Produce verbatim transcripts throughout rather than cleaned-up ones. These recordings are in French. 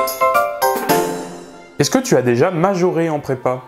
Est-ce que tu as déjà majoré en prépa?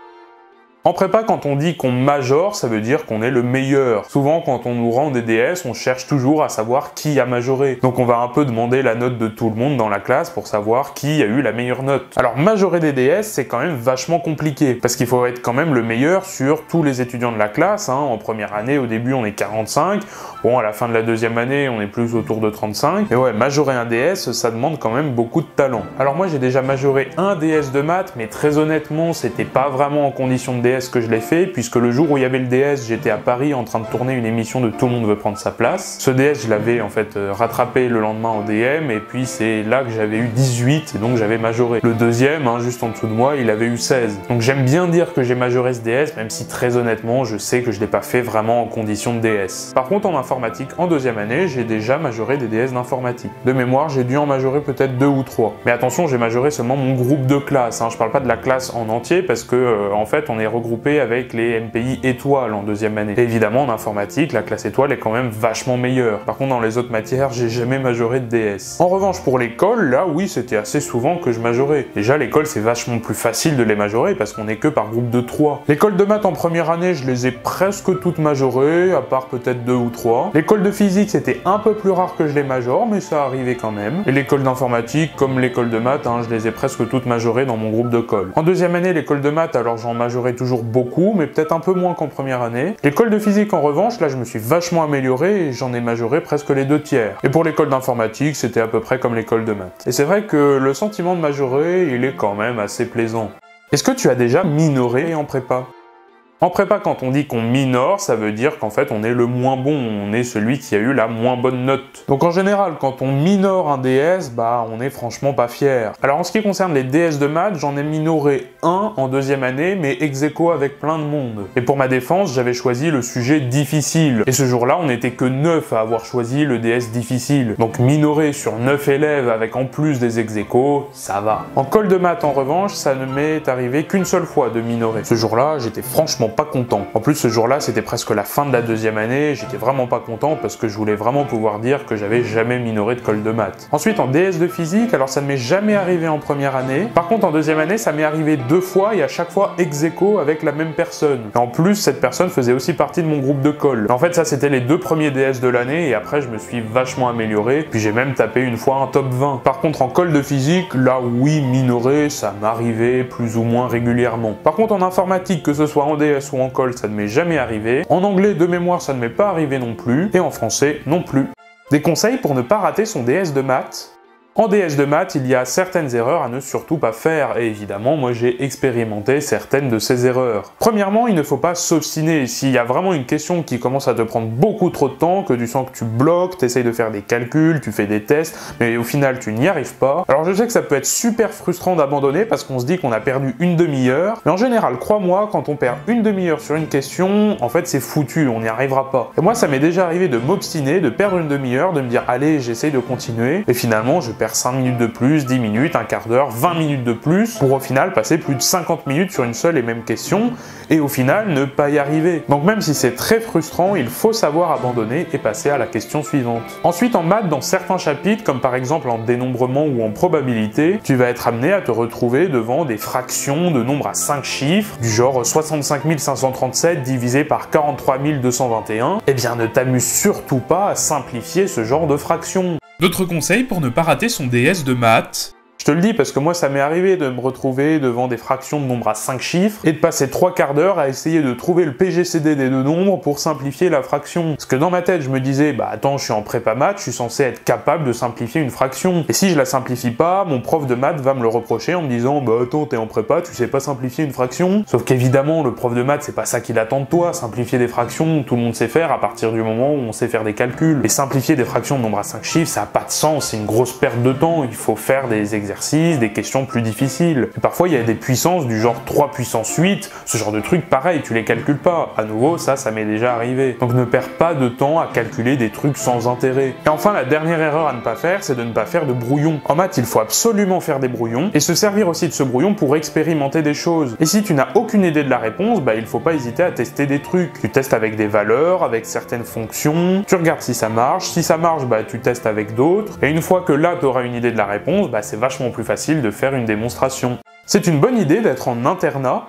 En prépa, quand on dit qu'on majore, ça veut dire qu'on est le meilleur. Souvent, quand on nous rend des D S, on cherche toujours à savoir qui a majoré. Donc on va un peu demander la note de tout le monde dans la classe pour savoir qui a eu la meilleure note. Alors majorer des D S, c'est quand même vachement compliqué, parce qu'il faut être quand même le meilleur sur tous les étudiants de la classe. Hein. En première année, au début, on est quarante-cinq. Bon, à la fin de la deuxième année, on est plus autour de trente-cinq. Et ouais, majorer un D S, ça demande quand même beaucoup de talent. Alors moi, j'ai déjà majoré un D S de maths, mais très honnêtement, c'était pas vraiment en condition de D S que je l'ai fait, puisque le jour où il y avait le D S, j'étais à Paris en train de tourner une émission de Tout le monde veut prendre sa place. Ce D S, je l'avais en fait rattrapé le lendemain en D M, et puis c'est là que j'avais eu dix-huit, et donc j'avais majoré. Le deuxième, hein, juste en dessous de moi, il avait eu seize. Donc j'aime bien dire que j'ai majoré ce D S, même si très honnêtement, je sais que je l'ai pas fait vraiment en condition de D S. Par contre, en informatique, en deuxième année, j'ai déjà majoré des D S d'informatique. De mémoire, j'ai dû en majorer peut-être deux ou trois. Mais attention, j'ai majoré seulement mon groupe de classe, hein. Je parle pas de la classe en entier, parce que euh, en fait, on est regroupé avec les M P I étoiles en deuxième année. Et évidemment, en informatique, la classe étoile est quand même vachement meilleure. Par contre, dans les autres matières, j'ai jamais majoré de D S. En revanche, pour l'école, là, oui, c'était assez souvent que je majorais. Déjà, l'école, c'est vachement plus facile de les majorer parce qu'on est que par groupe de trois. L'école de maths en première année, je les ai presque toutes majorées, à part peut-être deux ou trois. L'école de physique, c'était un peu plus rare que je les majore, mais ça arrivait quand même. Et l'école d'informatique, comme l'école de maths, hein, je les ai presque toutes majorées dans mon groupe de colle. En deuxième année, l'école de maths, alors j'en majorais toujours beaucoup, mais peut-être un peu moins qu'en première année. L'école de physique, en revanche, là, je me suis vachement amélioré et j'en ai majoré presque les deux tiers. Et pour l'école d'informatique, c'était à peu près comme l'école de maths. Et c'est vrai que le sentiment de majorer, il est quand même assez plaisant. Est-ce que tu as déjà minoré en prépa? En prépa, quand on dit qu'on minore, ça veut dire qu'en fait on est le moins bon, on est celui qui a eu la moins bonne note. Donc en général, quand on minore un D S, bah on est franchement pas fier. Alors en ce qui concerne les D S de maths, j'en ai minoré un en deuxième année, mais ex aequo avec plein de monde. Et pour ma défense, j'avais choisi le sujet difficile. Et ce jour-là, on n'était que neuf à avoir choisi le D S difficile. Donc minorer sur neuf élèves avec en plus des ex aequo, ça va. En colle de maths, en revanche, ça ne m'est arrivé qu'une seule fois de minorer. Ce jour-là, j'étais franchement pas content. En plus, ce jour-là, c'était presque la fin de la deuxième année, j'étais vraiment pas content parce que je voulais vraiment pouvoir dire que j'avais jamais minoré de colle de maths. Ensuite, en D S de physique, alors ça ne m'est jamais arrivé en première année. Par contre, en deuxième année, ça m'est arrivé deux fois et à chaque fois ex aequo avec la même personne. Et en plus, cette personne faisait aussi partie de mon groupe de colle. En fait, ça, c'était les deux premiers D S de l'année et après, je me suis vachement amélioré. Puis j'ai même tapé une fois un top vingt. Par contre, en colle de physique, là, oui, minorer, ça m'arrivait plus ou moins régulièrement. Par contre, en informatique, que ce soit en D S ou en colle, ça ne m'est jamais arrivé. En anglais, de mémoire, ça ne m'est pas arrivé non plus. Et en français, non plus. Des conseils pour ne pas rater son D S de maths? En D S de maths, il y a certaines erreurs à ne surtout pas faire, et évidemment, moi j'ai expérimenté certaines de ces erreurs. Premièrement, il ne faut pas s'obstiner. S'il y a vraiment une question qui commence à te prendre beaucoup trop de temps, que tu sens que tu bloques, tu essayes de faire des calculs, tu fais des tests, mais au final tu n'y arrives pas, alors je sais que ça peut être super frustrant d'abandonner parce qu'on se dit qu'on a perdu une demi-heure, mais en général, crois-moi, quand on perd une demi-heure sur une question, en fait c'est foutu, on n'y arrivera pas. Et moi, ça m'est déjà arrivé de m'obstiner, de perdre une demi-heure, de me dire allez, j'essaye de continuer, et finalement je perds cinq minutes de plus, dix minutes, un quart d'heure, vingt minutes de plus, pour au final passer plus de cinquante minutes sur une seule et même question, et au final ne pas y arriver. Donc même si c'est très frustrant, il faut savoir abandonner et passer à la question suivante. Ensuite, en maths, dans certains chapitres, comme par exemple en dénombrement ou en probabilité, tu vas être amené à te retrouver devant des fractions de nombres à cinq chiffres, du genre soixante-cinq mille cinq cent trente-sept divisé par quarante-trois mille deux cent vingt et un, eh bien ne t'amuse surtout pas à simplifier ce genre de fractions. D'autres conseils pour ne pas rater son D S de maths? Je te le dis parce que moi ça m'est arrivé de me retrouver devant des fractions de nombres à cinq chiffres et de passer trois quarts d'heure à essayer de trouver le P G C D des deux nombres pour simplifier la fraction. Parce que dans ma tête je me disais bah attends, je suis en prépa maths, je suis censé être capable de simplifier une fraction. Et si je la simplifie pas, mon prof de maths va me le reprocher en me disant bah attends, t'es en prépa, tu sais pas simplifier une fraction. Sauf qu'évidemment le prof de maths c'est pas ça qu'il attend de toi, simplifier des fractions, tout le monde sait faire à partir du moment où on sait faire des calculs. Et simplifier des fractions de nombres à cinq chiffres, ça a pas de sens, c'est une grosse perte de temps, il faut faire des exercices des questions plus difficiles. Et parfois il y a des puissances du genre trois puissance huit, ce genre de trucs pareil, tu les calcules pas. À nouveau, ça, ça m'est déjà arrivé. Donc ne perds pas de temps à calculer des trucs sans intérêt. Et enfin, la dernière erreur à ne pas faire, c'est de ne pas faire de brouillon. En maths, il faut absolument faire des brouillons et se servir aussi de ce brouillon pour expérimenter des choses. Et si tu n'as aucune idée de la réponse, bah il faut pas hésiter à tester des trucs. Tu testes avec des valeurs, avec certaines fonctions, tu regardes si ça marche, si ça marche, bah tu testes avec d'autres. Et une fois que là, tu auras une idée de la réponse, bah c'est vachement vachement plus facile de faire une démonstration. C'est une bonne idée d'être en internat.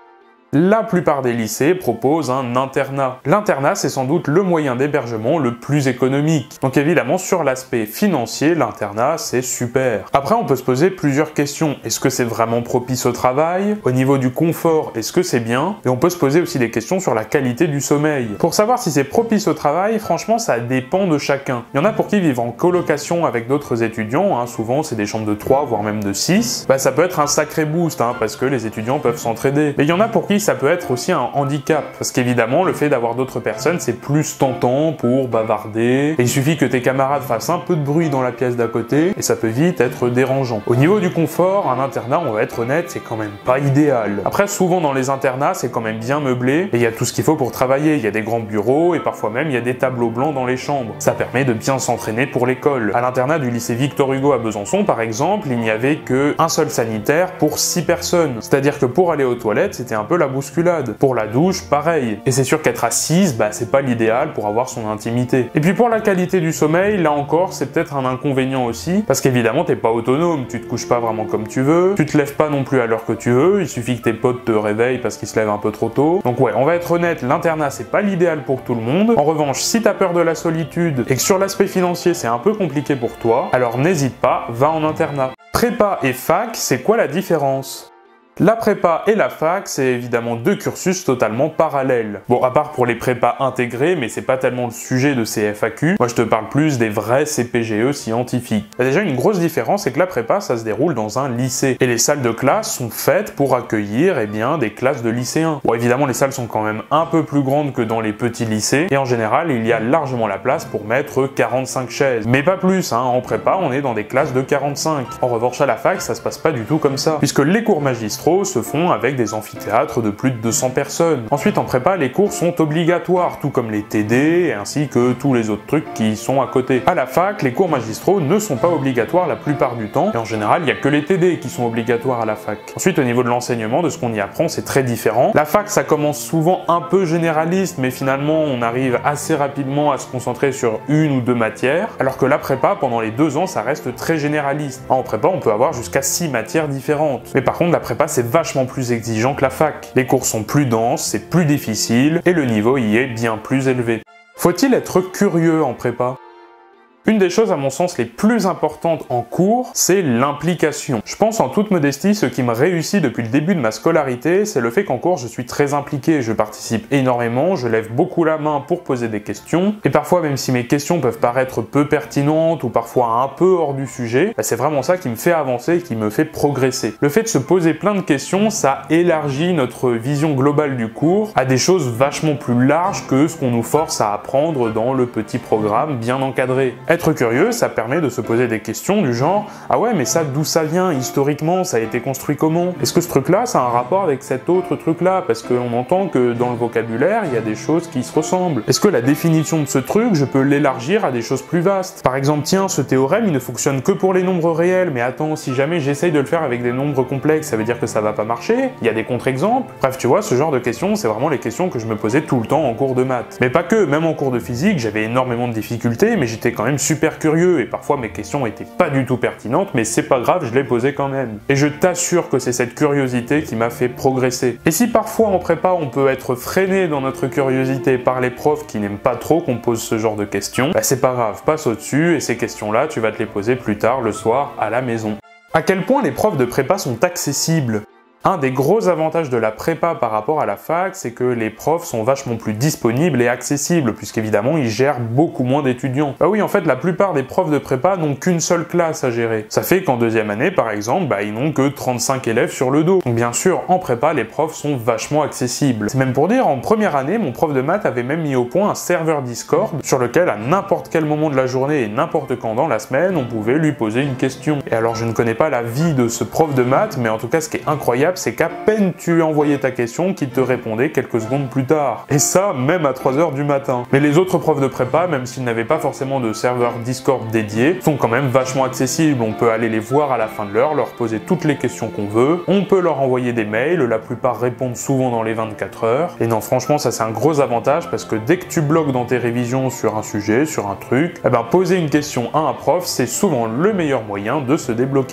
La plupart des lycées proposent un internat. L'internat, c'est sans doute le moyen d'hébergement le plus économique. Donc évidemment, sur l'aspect financier, l'internat, c'est super. Après, on peut se poser plusieurs questions. Est-ce que c'est vraiment propice au travail? Au niveau du confort, est-ce que c'est bien? Et on peut se poser aussi des questions sur la qualité du sommeil. Pour savoir si c'est propice au travail, franchement, ça dépend de chacun. Il y en a pour qui vivent en colocation avec d'autres étudiants, hein. Souvent c'est des chambres de trois, voire même de six. Bah, ça peut être un sacré boost, hein, parce que les étudiants peuvent s'entraider. Mais il y en a pour qui ça peut être aussi un handicap, parce qu'évidemment le fait d'avoir d'autres personnes c'est plus tentant pour bavarder, et il suffit que tes camarades fassent un peu de bruit dans la pièce d'à côté et ça peut vite être dérangeant. Au niveau du confort, un internat, on va être honnête, c'est quand même pas idéal. Après, souvent dans les internats c'est quand même bien meublé et il y a tout ce qu'il faut pour travailler, il y a des grands bureaux et parfois même il y a des tableaux blancs dans les chambres. Ça permet de bien s'entraîner pour l'école. À l'internat du lycée Victor Hugo à Besançon par exemple, il n'y avait que un seul sanitaire pour six personnes, c'est-à-dire que pour aller aux toilettes c'était un peu la bousculade. Pour la douche, pareil. Et c'est sûr qu'être assise, bah c'est pas l'idéal pour avoir son intimité. Et puis pour la qualité du sommeil, là encore, c'est peut-être un inconvénient aussi, parce qu'évidemment t'es pas autonome, tu te couches pas vraiment comme tu veux, tu te lèves pas non plus à l'heure que tu veux, il suffit que tes potes te réveillent parce qu'ils se lèvent un peu trop tôt. Donc ouais, on va être honnête, l'internat c'est pas l'idéal pour tout le monde. En revanche, si t'as peur de la solitude et que sur l'aspect financier c'est un peu compliqué pour toi, alors n'hésite pas, va en internat. Prépa et fac, c'est quoi la différence ? La prépa et la fac, c'est évidemment deux cursus totalement parallèles. Bon, à part pour les prépas intégrés, mais c'est pas tellement le sujet de ces F A Q, moi je te parle plus des vrais C P G E scientifiques. Il y a déjà une grosse différence, c'est que la prépa, ça se déroule dans un lycée. Et les salles de classe sont faites pour accueillir, eh bien, des classes de lycéens. Bon, évidemment, les salles sont quand même un peu plus grandes que dans les petits lycées, et en général, il y a largement la place pour mettre quarante-cinq chaises. Mais pas plus, hein, en prépa, on est dans des classes de quarante-cinq. En revanche, à la fac, ça se passe pas du tout comme ça, puisque les cours magistraux se font avec des amphithéâtres de plus de deux cents personnes. Ensuite, en prépa, les cours sont obligatoires, tout comme les T D, ainsi que tous les autres trucs qui sont à côté. À la fac, les cours magistraux ne sont pas obligatoires la plupart du temps, et en général, il n'y a que les T D qui sont obligatoires à la fac. Ensuite, au niveau de l'enseignement, de ce qu'on y apprend, c'est très différent. La fac, ça commence souvent un peu généraliste, mais finalement, on arrive assez rapidement à se concentrer sur une ou deux matières, alors que la prépa, pendant les deux ans, ça reste très généraliste. En prépa, on peut avoir jusqu'à six matières différentes. Mais par contre, la prépa, c'est vachement plus exigeant que la fac. Les cours sont plus denses, c'est plus difficile, et le niveau y est bien plus élevé. Faut-il être curieux en prépa ? Une des choses à mon sens les plus importantes en cours, c'est l'implication. Je pense en toute modestie, ce qui me réussit depuis le début de ma scolarité, c'est le fait qu'en cours je suis très impliqué, je participe énormément, je lève beaucoup la main pour poser des questions, et parfois même si mes questions peuvent paraître peu pertinentes ou parfois un peu hors du sujet, bah c'est vraiment ça qui me fait avancer et qui me fait progresser. Le fait de se poser plein de questions, ça élargit notre vision globale du cours à des choses vachement plus larges que ce qu'on nous force à apprendre dans le petit programme bien encadré. Être curieux, ça permet de se poser des questions du genre « Ah ouais, mais ça, d'où ça vient historiquement? Ça a été construit comment? Est-ce que ce truc-là, ça a un rapport avec cet autre truc-là? Parce qu'on entend que dans le vocabulaire, il y a des choses qui se ressemblent. Est-ce que la définition de ce truc, je peux l'élargir à des choses plus vastes? Par exemple, tiens, ce théorème, il ne fonctionne que pour les nombres réels, mais attends, si jamais j'essaye de le faire avec des nombres complexes, ça veut dire que ça va pas marcher? Il y a des contre-exemples? Bref, tu vois, ce genre de questions, c'est vraiment les questions que je me posais tout le temps en cours de maths. Mais pas que, même en cours de physique, j'avais énormément de difficultés, mais j'étais quand même super curieux et parfois mes questions étaient pas du tout pertinentes, mais c'est pas grave, je les posais quand même. Et je t'assure que c'est cette curiosité qui m'a fait progresser. Et si parfois en prépa on peut être freiné dans notre curiosité par les profs qui n'aiment pas trop qu'on pose ce genre de questions, bah c'est pas grave, passe au-dessus et ces questions-là tu vas te les poser plus tard le soir à la maison. À quel point les profs de prépa sont accessibles ? Un des gros avantages de la prépa par rapport à la fac, c'est que les profs sont vachement plus disponibles et accessibles, puisqu'évidemment ils gèrent beaucoup moins d'étudiants. Bah oui, en fait, la plupart des profs de prépa n'ont qu'une seule classe à gérer. Ça fait qu'en deuxième année, par exemple, bah ils n'ont que trente-cinq élèves sur le dos. Donc bien sûr, en prépa, les profs sont vachement accessibles. C'est même pour dire, en première année, mon prof de maths avait même mis au point un serveur Discord, sur lequel à n'importe quel moment de la journée et n'importe quand dans la semaine, on pouvait lui poser une question. Et alors je ne connais pas la vie de ce prof de maths, mais en tout cas ce qui est incroyable, c'est qu'à peine tu envoyais ta question qu'il te répondait quelques secondes plus tard. Et ça, même à trois heures du matin. Mais les autres profs de prépa, même s'ils n'avaient pas forcément de serveur Discord dédié, sont quand même vachement accessibles. On peut aller les voir à la fin de l'heure, leur poser toutes les questions qu'on veut, on peut leur envoyer des mails, la plupart répondent souvent dans les vingt-quatre heures. Et non, franchement, ça c'est un gros avantage parce que dès que tu bloques dans tes révisions sur un sujet, sur un truc, eh ben poser une question à un prof, c'est souvent le meilleur moyen de se débloquer.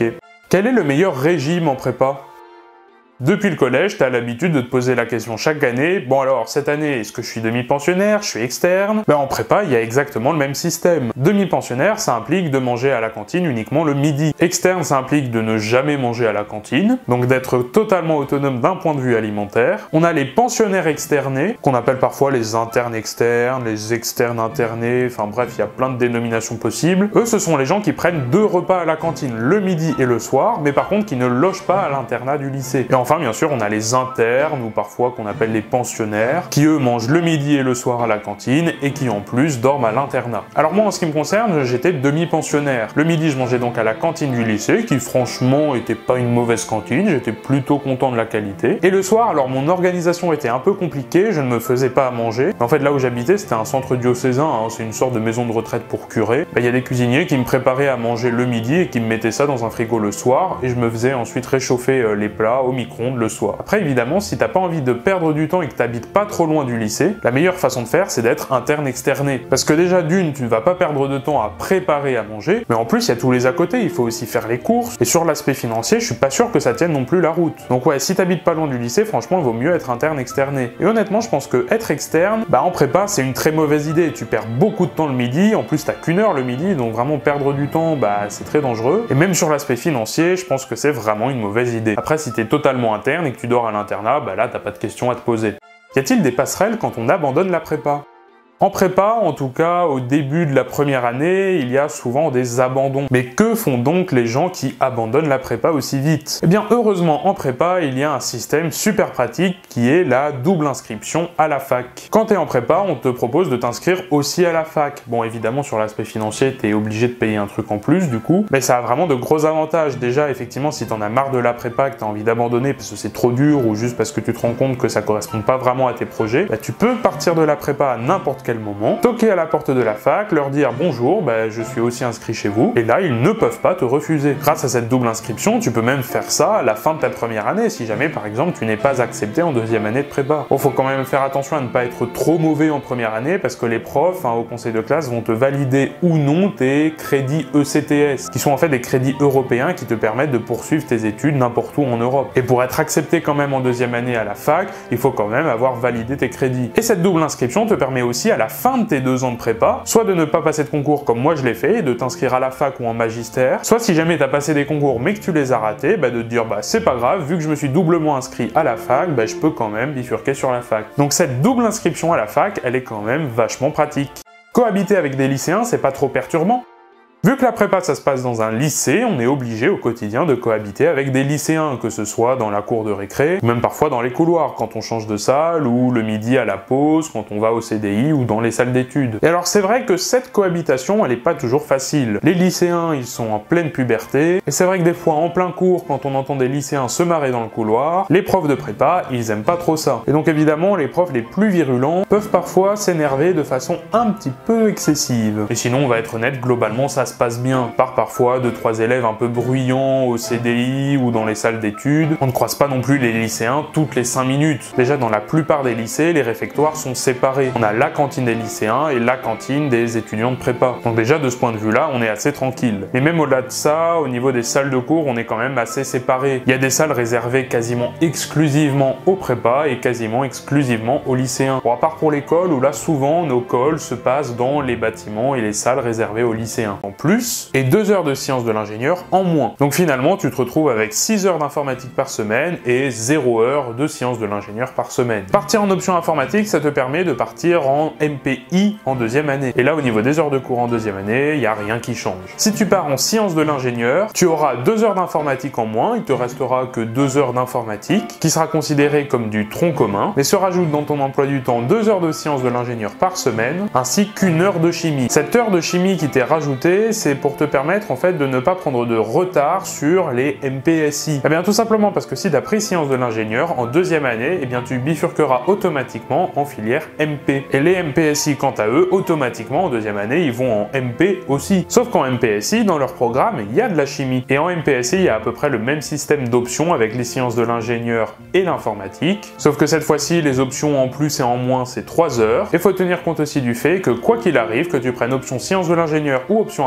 Quel est le meilleur régime en prépa ? Depuis le collège, t'as l'habitude de te poser la question chaque année, bon alors, cette année, est-ce que je suis demi-pensionnaire, je suis externe? Ben en prépa, il y a exactement le même système. Demi-pensionnaire, ça implique de manger à la cantine uniquement le midi. Externe, ça implique de ne jamais manger à la cantine, donc d'être totalement autonome d'un point de vue alimentaire. On a les pensionnaires externés, qu'on appelle parfois les internes externes, les externes internés, enfin bref, il y a plein de dénominations possibles. Eux, ce sont les gens qui prennent deux repas à la cantine, le midi et le soir, mais par contre qui ne logent pas à l'internat du lycée. Et enfin, bien sûr, on a les internes, ou parfois qu'on appelle les pensionnaires, qui eux mangent le midi et le soir à la cantine, et qui en plus dorment à l'internat. Alors moi, en ce qui me concerne, j'étais demi-pensionnaire. Le midi, je mangeais donc à la cantine du lycée, qui franchement était pas une mauvaise cantine, j'étais plutôt content de la qualité. Et le soir, alors mon organisation était un peu compliquée, je ne me faisais pas à manger. En fait, là où j'habitais, c'était un centre diocésain, hein, c'est une sorte de maison de retraite pour curés. Il y a des cuisiniers qui me préparaient à manger le midi et qui me mettaient ça dans un frigo le soir, et je me faisais ensuite réchauffer euh, les plats au micro le soir. Après évidemment, si t'as pas envie de perdre du temps et que t'habites pas trop loin du lycée, la meilleure façon de faire c'est d'être interne externé. Parce que déjà d'une, tu ne vas pas perdre de temps à préparer à manger, mais en plus il y a tous les à côté, il faut aussi faire les courses, et sur l'aspect financier, je suis pas sûr que ça tienne non plus la route. Donc ouais, si t'habites pas loin du lycée, franchement il vaut mieux être interne externé. Et honnêtement, je pense que être externe, bah en prépa c'est une très mauvaise idée, tu perds beaucoup de temps le midi, en plus t'as qu'une heure le midi, donc vraiment perdre du temps, bah c'est très dangereux. Et même sur l'aspect financier, je pense que c'est vraiment une mauvaise idée. Après si t'es totalement interne et que tu dors à l'internat, bah là t'as pas de questions à te poser. Y a-t-il des passerelles quand on abandonne la prépa ? En prépa, en tout cas, au début de la première année, il y a souvent des abandons. Mais que font donc les gens qui abandonnent la prépa aussi vite? Eh bien, heureusement, en prépa, il y a un système super pratique qui est la double inscription à la fac. Quand t'es en prépa, on te propose de t'inscrire aussi à la fac. Bon, évidemment, sur l'aspect financier, t'es obligé de payer un truc en plus, du coup, mais ça a vraiment de gros avantages. Déjà, effectivement, si t'en as marre de la prépa, que t'as envie d'abandonner parce que c'est trop dur ou juste parce que tu te rends compte que ça correspond pas vraiment à tes projets, bah, tu peux partir de la prépa à n'importe quel moment, toquer à la porte de la fac, leur dire bonjour, bah, je suis aussi inscrit chez vous, et là ils ne peuvent pas te refuser. Grâce à cette double inscription, tu peux même faire ça à la fin de ta première année, si jamais par exemple tu n'es pas accepté en deuxième année de prépa. Bon, faut quand même faire attention à ne pas être trop mauvais en première année, parce que les profs, hein, au conseil de classe, vont te valider ou non tes crédits E C T S, qui sont en fait des crédits européens qui te permettent de poursuivre tes études n'importe où en Europe. Et pour être accepté quand même en deuxième année à la fac, il faut quand même avoir validé tes crédits. Et cette double inscription te permet aussi à la fin de tes deux ans de prépa, soit de ne pas passer de concours comme moi je l'ai fait, et de t'inscrire à la fac ou en magistère, soit si jamais t'as passé des concours mais que tu les as ratés, bah de te dire bah c'est pas grave, vu que je me suis doublement inscrit à la fac, bah je peux quand même bifurquer sur la fac. Donc cette double inscription à la fac, elle est quand même vachement pratique. Cohabiter avec des lycéens, c'est pas trop perturbant. Vu que la prépa ça se passe dans un lycée, on est obligé au quotidien de cohabiter avec des lycéens, que ce soit dans la cour de récré, ou même parfois dans les couloirs, quand on change de salle, ou le midi à la pause, quand on va au C D I, ou dans les salles d'études. Et alors c'est vrai que cette cohabitation, elle est pas toujours facile. Les lycéens, ils sont en pleine puberté, et c'est vrai que des fois en plein cours, quand on entend des lycéens se marrer dans le couloir, les profs de prépa, ils aiment pas trop ça. Et donc évidemment, les profs les plus virulents peuvent parfois s'énerver de façon un petit peu excessive. Et sinon, on va être honnête, globalement ça se passe bien, par parfois deux trois élèves un peu bruyants au C D I ou dans les salles d'études. On ne croise pas non plus les lycéens toutes les cinq minutes. Déjà dans la plupart des lycées, les réfectoires sont séparés. On a la cantine des lycéens et la cantine des étudiants de prépa. Donc déjà de ce point de vue-là, on est assez tranquille. Mais même au-delà de ça, au niveau des salles de cours, on est quand même assez séparés. Il y a des salles réservées quasiment exclusivement aux prépas et quasiment exclusivement aux lycéens. Bon, à part pour l'école où là souvent nos calls se passent dans les bâtiments et les salles réservées aux lycéens. En plus, et deux heures de sciences de l'ingénieur en moins. Donc finalement, tu te retrouves avec six heures d'informatique par semaine et zéro heure de sciences de l'ingénieur par semaine. Partir en option informatique, ça te permet de partir en M P I en deuxième année. Et là, au niveau des heures de cours en deuxième année, il n'y a rien qui change. Si tu pars en sciences de l'ingénieur, tu auras deux heures d'informatique en moins, il te restera que deux heures d'informatique, qui sera considéré comme du tronc commun, mais se rajoute dans ton emploi du temps deux heures de sciences de l'ingénieur par semaine, ainsi qu'une heure de chimie. Cette heure de chimie qui t'est rajoutée, c'est pour te permettre en fait de ne pas prendre de retard sur les M P S I. Eh bien tout simplement parce que si tu as pris sciences de l'ingénieur en deuxième année, eh bien tu bifurqueras automatiquement en filière M P. Et les M P S I quant à eux, automatiquement en deuxième année, ils vont en M P aussi. Sauf qu'en M P S I, dans leur programme, il y a de la chimie. Et en M P S I, il y a à peu près le même système d'options avec les sciences de l'ingénieur et l'informatique. Sauf que cette fois-ci, les options en plus et en moins, c'est trois heures. Et faut tenir compte aussi du fait que quoi qu'il arrive, que tu prennes option sciences de l'ingénieur ou option informatique,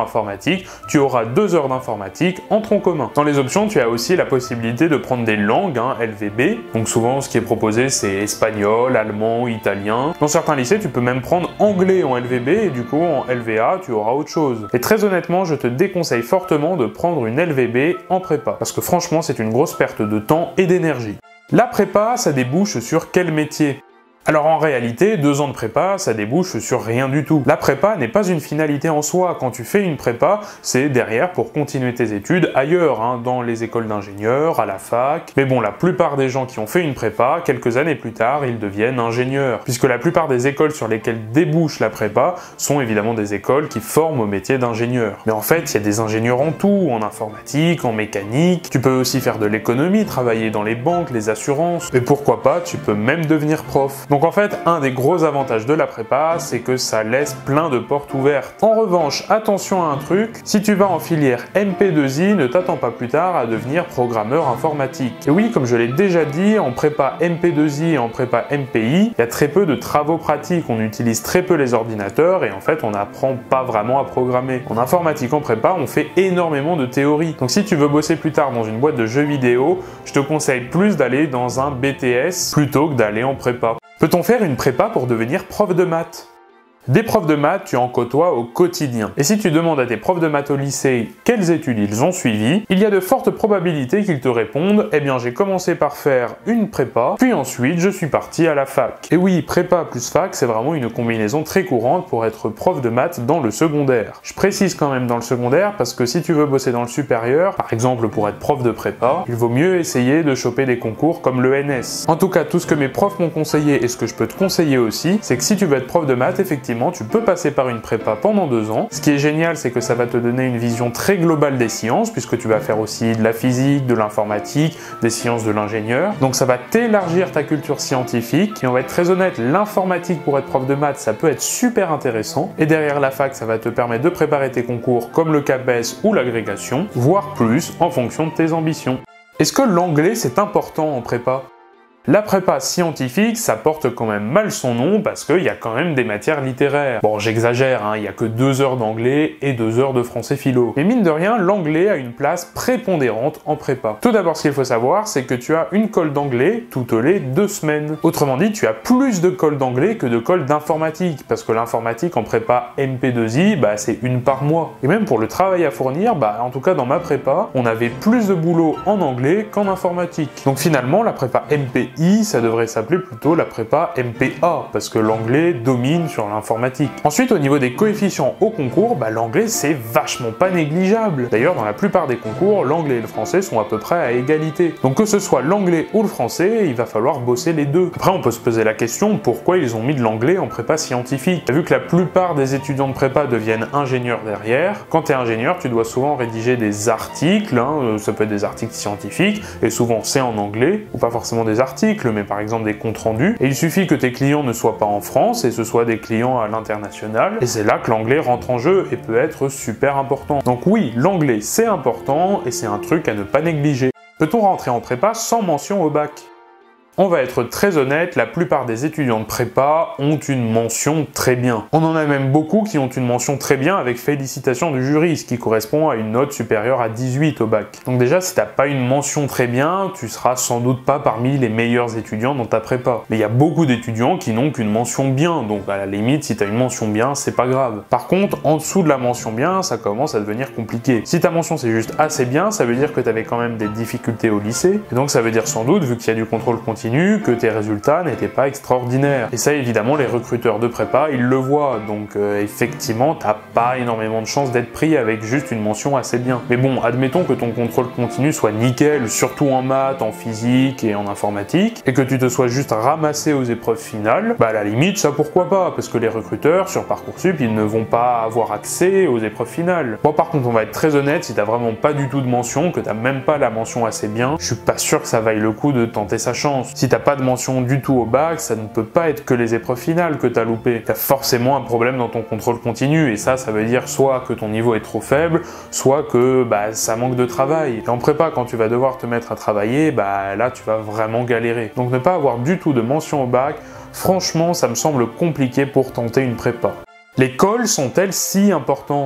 informatique, tu auras deux heures d'informatique en tronc commun. Dans les options, tu as aussi la possibilité de prendre des langues, hein, L V B. Donc souvent, ce qui est proposé, c'est espagnol, allemand, italien. Dans certains lycées, tu peux même prendre anglais en L V B et du coup, en L V A, tu auras autre chose. Et très honnêtement, je te déconseille fortement de prendre une L V B en prépa. Parce que franchement, c'est une grosse perte de temps et d'énergie. La prépa, ça débouche sur quel métier ? Alors en réalité, deux ans de prépa, ça débouche sur rien du tout. La prépa n'est pas une finalité en soi. Quand tu fais une prépa, c'est derrière pour continuer tes études ailleurs, hein, dans les écoles d'ingénieurs, à la fac. Mais bon, la plupart des gens qui ont fait une prépa, quelques années plus tard, ils deviennent ingénieurs. Puisque la plupart des écoles sur lesquelles débouche la prépa sont évidemment des écoles qui forment au métier d'ingénieur. Mais en fait, il y a des ingénieurs en tout, en informatique, en mécanique. Tu peux aussi faire de l'économie, travailler dans les banques, les assurances. Et pourquoi pas, tu peux même devenir prof. Donc en fait, un des gros avantages de la prépa, c'est que ça laisse plein de portes ouvertes. En revanche, attention à un truc, si tu vas en filière M P deux I, ne t'attends pas plus tard à devenir programmeur informatique. Et oui, comme je l'ai déjà dit, en prépa M P deux I et en prépa M P I, il y a très peu de travaux pratiques, on utilise très peu les ordinateurs et en fait, on n'apprend pas vraiment à programmer. En informatique en prépa, on fait énormément de théorie. Donc si tu veux bosser plus tard dans une boîte de jeux vidéo, je te conseille plus d'aller dans un B T S plutôt que d'aller en prépa. Peut-on faire une prépa pour devenir prof de maths ? Des profs de maths, tu en côtoies au quotidien. Et si tu demandes à tes profs de maths au lycée quelles études ils ont suivies, il y a de fortes probabilités qu'ils te répondent « Eh bien, j'ai commencé par faire une prépa, puis ensuite je suis parti à la fac. » Et oui, prépa plus fac, c'est vraiment une combinaison très courante pour être prof de maths dans le secondaire. Je précise quand même dans le secondaire parce que si tu veux bosser dans le supérieur, par exemple pour être prof de prépa, il vaut mieux essayer de choper des concours comme l'E N S. En tout cas, tout ce que mes profs m'ont conseillé et ce que je peux te conseiller aussi, c'est que si tu veux être prof de maths, effectivement, tu peux passer par une prépa pendant deux ans. Ce qui est génial, c'est que ça va te donner une vision très globale des sciences, puisque tu vas faire aussi de la physique, de l'informatique, des sciences de l'ingénieur. Donc ça va t'élargir ta culture scientifique. Et on va être très honnête, l'informatique pour être prof de maths, ça peut être super intéressant. Et derrière la fac, ça va te permettre de préparer tes concours comme le CAPES ou l'agrégation, voire plus en fonction de tes ambitions. Est-ce que l'anglais, c'est important en prépa ? La prépa scientifique, ça porte quand même mal son nom parce qu'il y a quand même des matières littéraires. Bon, j'exagère, hein, il n'y a que deux heures d'anglais et deux heures de français philo. Mais mine de rien, l'anglais a une place prépondérante en prépa. Tout d'abord, ce qu'il faut savoir, c'est que tu as une colle d'anglais toutes les deux semaines. Autrement dit, tu as plus de colle d'anglais que de colle d'informatique, parce que l'informatique en prépa M P deux I, bah, c'est une par mois. Et même pour le travail à fournir, bah, en tout cas dans ma prépa, on avait plus de boulot en anglais qu'en informatique. Donc finalement, la prépa M P I, ça devrait s'appeler plutôt la prépa M P A, parce que l'anglais domine sur l'informatique. Ensuite, au niveau des coefficients au concours, bah, l'anglais c'est vachement pas négligeable. D'ailleurs, dans la plupart des concours, l'anglais et le français sont à peu près à égalité. Donc que ce soit l'anglais ou le français, il va falloir bosser les deux. Après, on peut se poser la question, pourquoi ils ont mis de l'anglais en prépa scientifique? T'as vu que la plupart des étudiants de prépa deviennent ingénieurs derrière. Quand t'es ingénieur, tu dois souvent rédiger des articles, hein, ça peut être des articles scientifiques, et souvent c'est en anglais, ou pas forcément des articles, mais par exemple des comptes rendus. Et il suffit que tes clients ne soient pas en France et ce soit des clients à l'international. Et c'est là que l'anglais rentre en jeu et peut être super important. Donc oui, l'anglais c'est important et c'est un truc à ne pas négliger. Peut-on rentrer en prépa sans mention au bac ? On va être très honnête, la plupart des étudiants de prépa ont une mention très bien. On en a même beaucoup qui ont une mention très bien avec félicitations du jury, ce qui correspond à une note supérieure à dix-huit au bac. Donc déjà, si t'as pas une mention très bien, tu seras sans doute pas parmi les meilleurs étudiants dans ta prépa. Mais il y a beaucoup d'étudiants qui n'ont qu'une mention bien, donc à la limite, si t'as une mention bien, c'est pas grave. Par contre, en dessous de la mention bien, ça commence à devenir compliqué. Si ta mention c'est juste assez bien, ça veut dire que t'avais quand même des difficultés au lycée, et donc ça veut dire sans doute, vu qu'il y a du contrôle continu, que tes résultats n'étaient pas extraordinaires. Et ça, évidemment, les recruteurs de prépa, ils le voient. Donc, euh, effectivement, t'as pas énormément de chances d'être pris avec juste une mention assez bien. Mais bon, admettons que ton contrôle continu soit nickel, surtout en maths, en physique et en informatique, et que tu te sois juste ramassé aux épreuves finales, bah à la limite, ça pourquoi pas, parce que les recruteurs, sur Parcoursup, ils ne vont pas avoir accès aux épreuves finales. Bon, par contre, on va être très honnête, si t'as vraiment pas du tout de mention, que t'as même pas la mention assez bien, je suis pas sûr que ça vaille le coup de tenter sa chance. Si t'as pas de mention du tout au bac, ça ne peut pas être que les épreuves finales que t'as loupé. T'as forcément un problème dans ton contrôle continu, et ça, ça veut dire soit que ton niveau est trop faible, soit que bah, ça manque de travail. Et en prépa, quand tu vas devoir te mettre à travailler, bah là, tu vas vraiment galérer. Donc ne pas avoir du tout de mention au bac, franchement, ça me semble compliqué pour tenter une prépa. Les colles sont-elles si importantes ?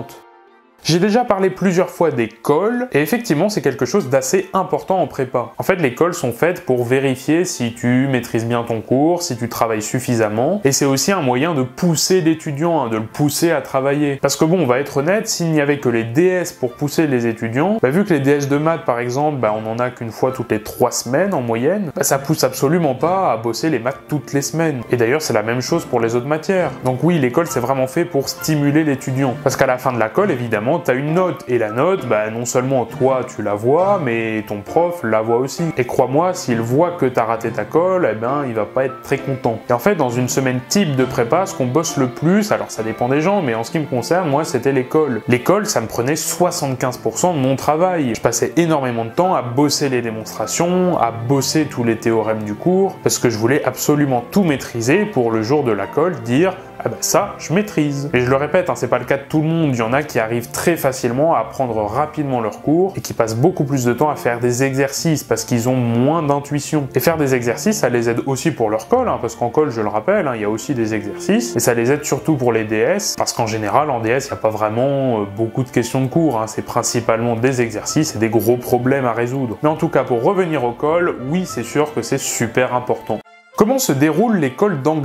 J'ai déjà parlé plusieurs fois des cols, et effectivement c'est quelque chose d'assez important en prépa. En fait, les cols sont faites pour vérifier si tu maîtrises bien ton cours, si tu travailles suffisamment, et c'est aussi un moyen de pousser l'étudiant, hein, de le pousser à travailler. Parce que bon, on va être honnête, s'il n'y avait que les D S pour pousser les étudiants, bah, vu que les D S de maths par exemple, bah, on en a qu'une fois toutes les trois semaines en moyenne, bah, ça pousse absolument pas à bosser les maths toutes les semaines. Et d'ailleurs c'est la même chose pour les autres matières. Donc oui, l'école c'est vraiment fait pour stimuler l'étudiant. Parce qu'à la fin de la colle, évidemment, tu as une note, et la note, bah, non seulement toi tu la vois, mais ton prof la voit aussi. Et crois-moi, s'il voit que tu as raté ta colle, eh ben, il va pas être très content. Et en fait, dans une semaine type de prépa, ce qu'on bosse le plus, alors ça dépend des gens, mais en ce qui me concerne, moi c'était l'école. L'école, ça me prenait soixante-quinze pour cent de mon travail. Je passais énormément de temps à bosser les démonstrations, à bosser tous les théorèmes du cours, parce que je voulais absolument tout maîtriser pour le jour de la colle dire ah bah ça, je maîtrise. Et je le répète, hein, c'est pas le cas de tout le monde, il y en a qui arrivent très facilement à apprendre rapidement leur cours et qui passent beaucoup plus de temps à faire des exercices parce qu'ils ont moins d'intuition. Et faire des exercices, ça les aide aussi pour leur colle, hein, parce qu'en colle, je le rappelle, hein, il y a aussi des exercices, et ça les aide surtout pour les D S, parce qu'en général, en D S, il n'y a pas vraiment euh, beaucoup de questions de cours, hein, c'est principalement des exercices et des gros problèmes à résoudre. Mais en tout cas, pour revenir au colle, oui, c'est sûr que c'est super important. Comment se déroule l'école d'anglais ?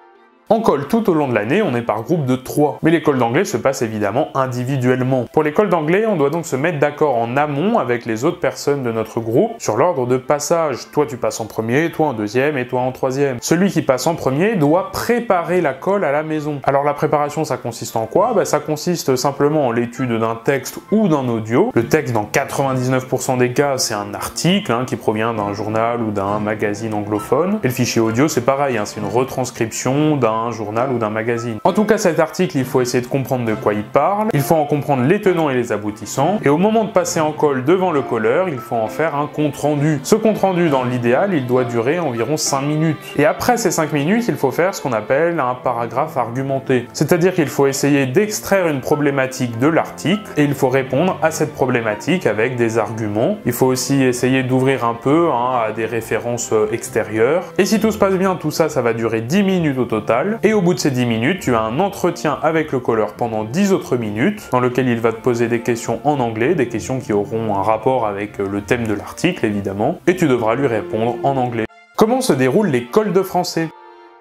En colle, tout au long de l'année, on est par groupe de trois. Mais l'école d'anglais se passe évidemment individuellement. Pour l'école d'anglais, on doit donc se mettre d'accord en amont avec les autres personnes de notre groupe sur l'ordre de passage. Toi, tu passes en premier, toi en deuxième et toi en troisième. Celui qui passe en premier doit préparer la colle à la maison. Alors la préparation, ça consiste en quoi? Bah, ça consiste simplement en l'étude d'un texte ou d'un audio. Le texte, dans quatre-vingt-dix-neuf pour cent des cas, c'est un article hein, qui provient d'un journal ou d'un magazine anglophone. Et le fichier audio, c'est pareil, hein, c'est une retranscription d'un un journal ou d'un magazine. En tout cas, cet article, il faut essayer de comprendre de quoi il parle, il faut en comprendre les tenants et les aboutissants, et au moment de passer en colle devant le colleur, il faut en faire un compte-rendu. Ce compte-rendu, dans l'idéal, il doit durer environ cinq minutes. Et après ces cinq minutes, il faut faire ce qu'on appelle un paragraphe argumenté. C'est-à-dire qu'il faut essayer d'extraire une problématique de l'article, et il faut répondre à cette problématique avec des arguments. Il faut aussi essayer d'ouvrir un peu hein, à des références extérieures. Et si tout se passe bien, tout ça, ça va durer dix minutes au total. Et au bout de ces dix minutes, tu as un entretien avec le colleur pendant dix autres minutes, dans lequel il va te poser des questions en anglais, des questions qui auront un rapport avec le thème de l'article évidemment, et tu devras lui répondre en anglais. Comment se déroule les colles de français ?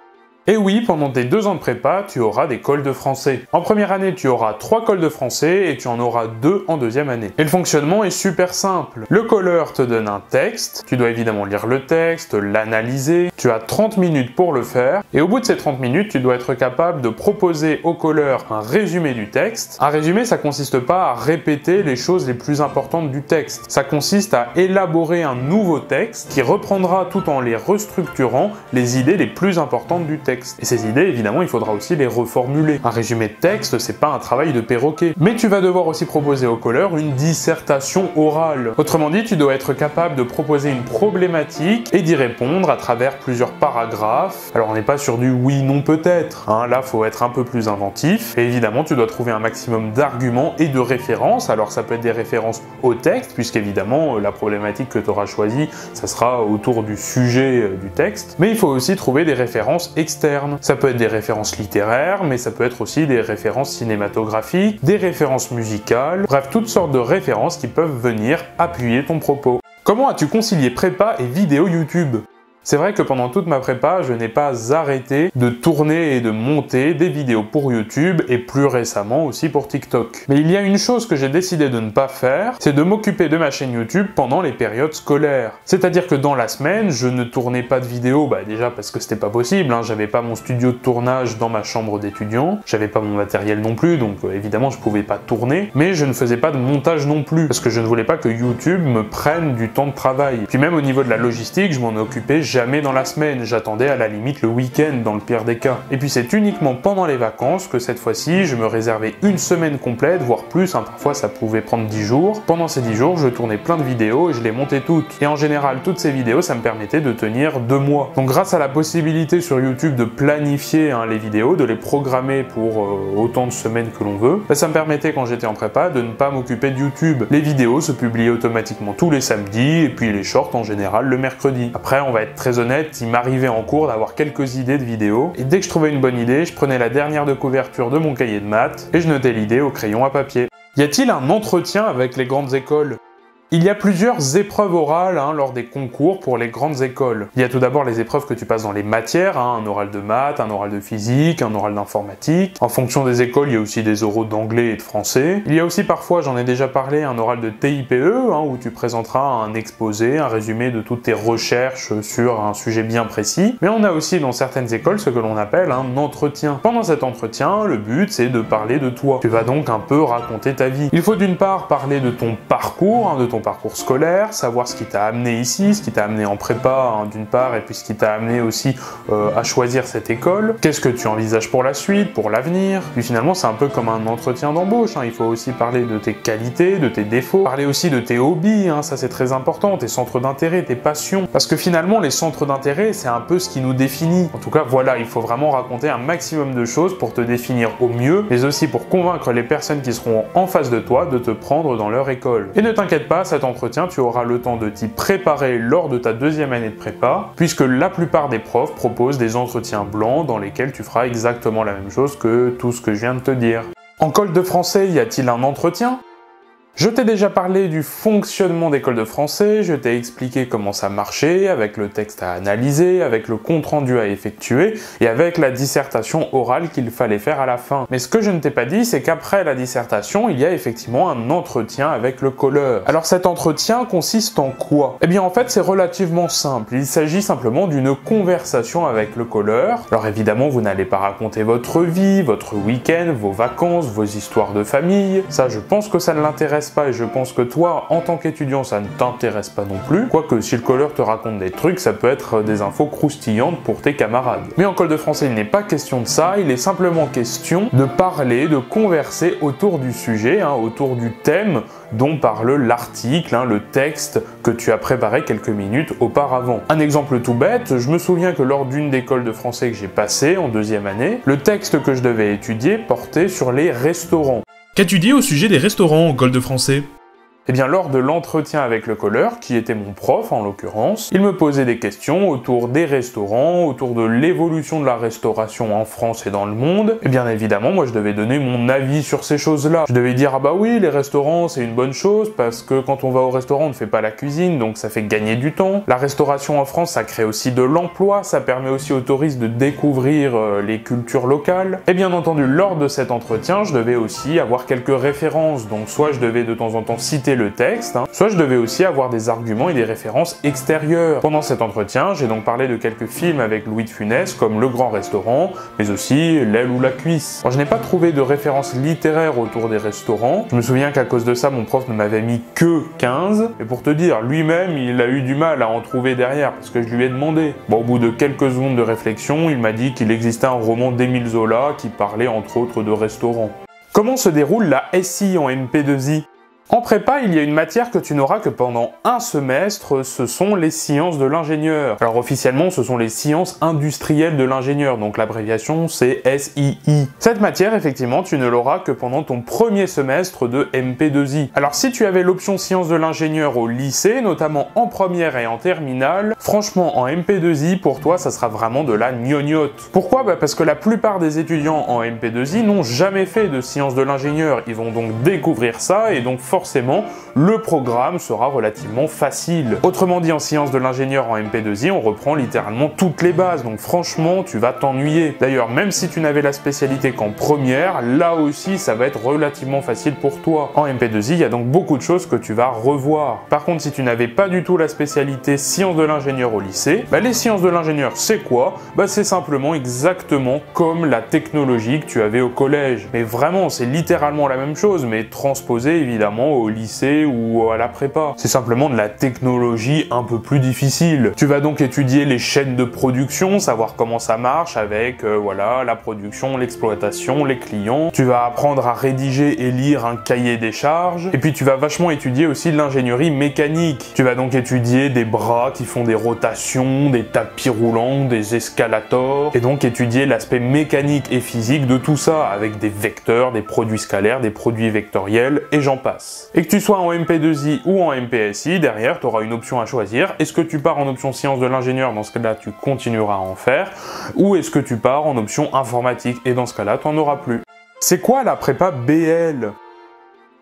Et oui, pendant tes deux ans de prépa, tu auras des colles de français. En première année, tu auras trois colles de français et tu en auras deux en deuxième année. Et le fonctionnement est super simple. Le colleur te donne un texte, tu dois évidemment lire le texte, l'analyser, tu as trente minutes pour le faire, et au bout de ces trente minutes, tu dois être capable de proposer au colleur un résumé du texte. Un résumé, ça consiste pas à répéter les choses les plus importantes du texte. Ça consiste à élaborer un nouveau texte qui reprendra tout en les restructurant les idées les plus importantes du texte. Et ces idées, évidemment, il faudra aussi les reformuler. Un résumé de texte, c'est pas un travail de perroquet. Mais tu vas devoir aussi proposer au colleur une dissertation orale. Autrement dit, tu dois être capable de proposer une problématique et d'y répondre à travers plusieurs paragraphes. Alors on n'est pas sur du oui, non, peut-être. Hein, là, faut être un peu plus inventif. Et évidemment, tu dois trouver un maximum d'arguments et de références. Alors ça peut être des références au texte, puisqu'évidemment, la problématique que tu auras choisie, ça sera autour du sujet du texte. Mais il faut aussi trouver des références externes. Ça peut être des références littéraires, mais ça peut être aussi des références cinématographiques, des références musicales, bref, toutes sortes de références qui peuvent venir appuyer ton propos. Comment as-tu concilié prépa et vidéo YouTube ? C'est vrai que pendant toute ma prépa, je n'ai pas arrêté de tourner et de monter des vidéos pour YouTube et plus récemment aussi pour TikTok. Mais il y a une chose que j'ai décidé de ne pas faire, c'est de m'occuper de ma chaîne YouTube pendant les périodes scolaires. C'est-à-dire que dans la semaine, je ne tournais pas de vidéos, bah déjà parce que c'était pas possible, hein, j'avais pas mon studio de tournage dans ma chambre d'étudiant, j'avais pas mon matériel non plus, donc euh, évidemment je pouvais pas tourner, mais je ne faisais pas de montage non plus, parce que je ne voulais pas que YouTube me prenne du temps de travail. Puis même au niveau de la logistique, je m'en occupais jamais dans la semaine, j'attendais à la limite le week-end dans le pire des cas. Et puis c'est uniquement pendant les vacances que cette fois-ci je me réservais une semaine complète, voire plus, hein, parfois ça pouvait prendre dix jours. Pendant ces dix jours, je tournais plein de vidéos et je les montais toutes. Et en général, toutes ces vidéos, ça me permettait de tenir deux mois. Donc grâce à la possibilité sur YouTube de planifier hein, les vidéos, de les programmer pour euh, autant de semaines que l'on veut, bah, ça me permettait quand j'étais en prépa de ne pas m'occuper de YouTube. Les vidéos se publiaient automatiquement tous les samedis et puis les shorts en général le mercredi. Après, on va être très honnête, il m'arrivait en cours d'avoir quelques idées de vidéos, et dès que je trouvais une bonne idée, je prenais la dernière de couverture de mon cahier de maths, et je notais l'idée au crayon à papier. Y a-t-il un entretien avec les grandes écoles ? Il y a plusieurs épreuves orales hein, lors des concours pour les grandes écoles. Il y a tout d'abord les épreuves que tu passes dans les matières, hein, un oral de maths, un oral de physique, un oral d'informatique. En fonction des écoles, il y a aussi des oraux d'anglais et de français. Il y a aussi parfois, j'en ai déjà parlé, un oral de T I P E, hein, où tu présenteras un exposé, un résumé de toutes tes recherches sur un sujet bien précis. Mais on a aussi dans certaines écoles ce que l'on appelle un entretien. Pendant cet entretien, le but c'est de parler de toi. Tu vas donc un peu raconter ta vie. Il faut d'une part parler de ton parcours, hein, de ton parcours scolaire, savoir ce qui t'a amené ici, ce qui t'a amené en prépa hein, d'une part, et puis ce qui t'a amené aussi euh, à choisir cette école. Qu'est-ce que tu envisages pour la suite, pour l'avenir. Puis finalement, c'est un peu comme un entretien d'embauche. Hein. Il faut aussi parler de tes qualités, de tes défauts, parler aussi de tes hobbies, hein. Ça c'est très important, tes centres d'intérêt, tes passions. Parce que finalement, les centres d'intérêt, c'est un peu ce qui nous définit. En tout cas, voilà, il faut vraiment raconter un maximum de choses pour te définir au mieux, mais aussi pour convaincre les personnes qui seront en face de toi de te prendre dans leur école. Et ne t'inquiète pas, cet entretien, tu auras le temps de t'y préparer lors de ta deuxième année de prépa, puisque la plupart des profs proposent des entretiens blancs dans lesquels tu feras exactement la même chose que tout ce que je viens de te dire. En col de français, y a-t-il un entretien ? Je t'ai déjà parlé du fonctionnement d'école de français, je t'ai expliqué comment ça marchait, avec le texte à analyser, avec le compte-rendu à effectuer, et avec la dissertation orale qu'il fallait faire à la fin. Mais ce que je ne t'ai pas dit, c'est qu'après la dissertation, il y a effectivement un entretien avec le colleur. Alors cet entretien consiste en quoi? Eh bien en fait, c'est relativement simple. Il s'agit simplement d'une conversation avec le colleur. Alors évidemment, vous n'allez pas raconter votre vie, votre week-end, vos vacances, vos histoires de famille. Ça, je pense que ça ne l'intéresse pas et je pense que toi, en tant qu'étudiant, ça ne t'intéresse pas non plus. Quoique, si le colleur te raconte des trucs, ça peut être des infos croustillantes pour tes camarades. Mais en col de français, il n'est pas question de ça, il est simplement question de parler, de converser autour du sujet, hein, autour du thème dont parle l'article, hein, le texte que tu as préparé quelques minutes auparavant. Un exemple tout bête, je me souviens que lors d'une des cols de français que j'ai passé en deuxième année, le texte que je devais étudier portait sur les restaurants. Qu'as-tu dit au sujet des restaurants en col de français ? Eh bien, lors de l'entretien avec le colleur, qui était mon prof en l'occurrence, il me posait des questions autour des restaurants, autour de l'évolution de la restauration en France et dans le monde. Et bien évidemment, moi je devais donner mon avis sur ces choses-là. Je devais dire, ah bah oui, les restaurants c'est une bonne chose, parce que quand on va au restaurant, on ne fait pas la cuisine, donc ça fait gagner du temps. La restauration en France, ça crée aussi de l'emploi, ça permet aussi aux touristes de découvrir euh, les cultures locales. Et bien entendu, lors de cet entretien, je devais aussi avoir quelques références, donc soit je devais de temps en temps citer le texte, hein, soit je devais aussi avoir des arguments et des références extérieures. Pendant cet entretien, j'ai donc parlé de quelques films avec Louis de Funès, comme Le Grand Restaurant, mais aussi L'aile ou la cuisse. Alors, je n'ai pas trouvé de références littéraires autour des restaurants. Je me souviens qu'à cause de ça, mon prof ne m'avait mis que quinze, et pour te dire, lui-même, il a eu du mal à en trouver derrière, parce que je lui ai demandé. Bon, au bout de quelques secondes de réflexion, il m'a dit qu'il existait un roman d'Émile Zola qui parlait entre autres de restaurants. Comment se déroule la S I en M P deux I ? En prépa, il y a une matière que tu n'auras que pendant un semestre, ce sont les sciences de l'ingénieur. Alors officiellement, ce sont les sciences industrielles de l'ingénieur, donc l'abréviation c'est S I I. Cette matière, effectivement, tu ne l'auras que pendant ton premier semestre de M P deux I. Alors si tu avais l'option sciences de l'ingénieur au lycée, notamment en première et en terminale, franchement en M P deux I, pour toi, ça sera vraiment de la gnognotte. Pourquoi ? Bah parce que la plupart des étudiants en M P deux I n'ont jamais fait de sciences de l'ingénieur. Ils vont donc découvrir ça et donc forcément, le programme sera relativement facile. Autrement dit, en sciences de l'ingénieur en M P deux I, on reprend littéralement toutes les bases, donc franchement, tu vas t'ennuyer. D'ailleurs, même si tu n'avais la spécialité qu'en première, là aussi, ça va être relativement facile pour toi. En M P deux I, il y a donc beaucoup de choses que tu vas revoir. Par contre, si tu n'avais pas du tout la spécialité sciences de l'ingénieur au lycée, bah, les sciences de l'ingénieur, c'est quoi ? Bah, c'est simplement exactement comme la technologie que tu avais au collège. Mais vraiment, c'est littéralement la même chose, mais transposé évidemment au lycée ou à la prépa. C'est simplement de la technologie un peu plus difficile. Tu vas donc étudier les chaînes de production, savoir comment ça marche avec euh, voilà, la production, l'exploitation, les clients. Tu vas apprendre à rédiger et lire un cahier des charges. Et puis tu vas vachement étudier aussi l'ingénierie mécanique. Tu vas donc étudier des bras qui font des rotations, des tapis roulants, des escalators, et donc étudier l'aspect mécanique et physique de tout ça, avec des vecteurs, des produits scalaires, des produits vectoriels, et j'en passe. Et que tu sois en M P deux I ou en M P S I, derrière, tu auras une option à choisir. Est-ce que tu pars en option sciences de l'ingénieur? Dans ce cas-là, tu continueras à en faire. Ou est-ce que tu pars en option informatique? Et dans ce cas-là, tu n'en auras plus. C'est quoi la prépa B L?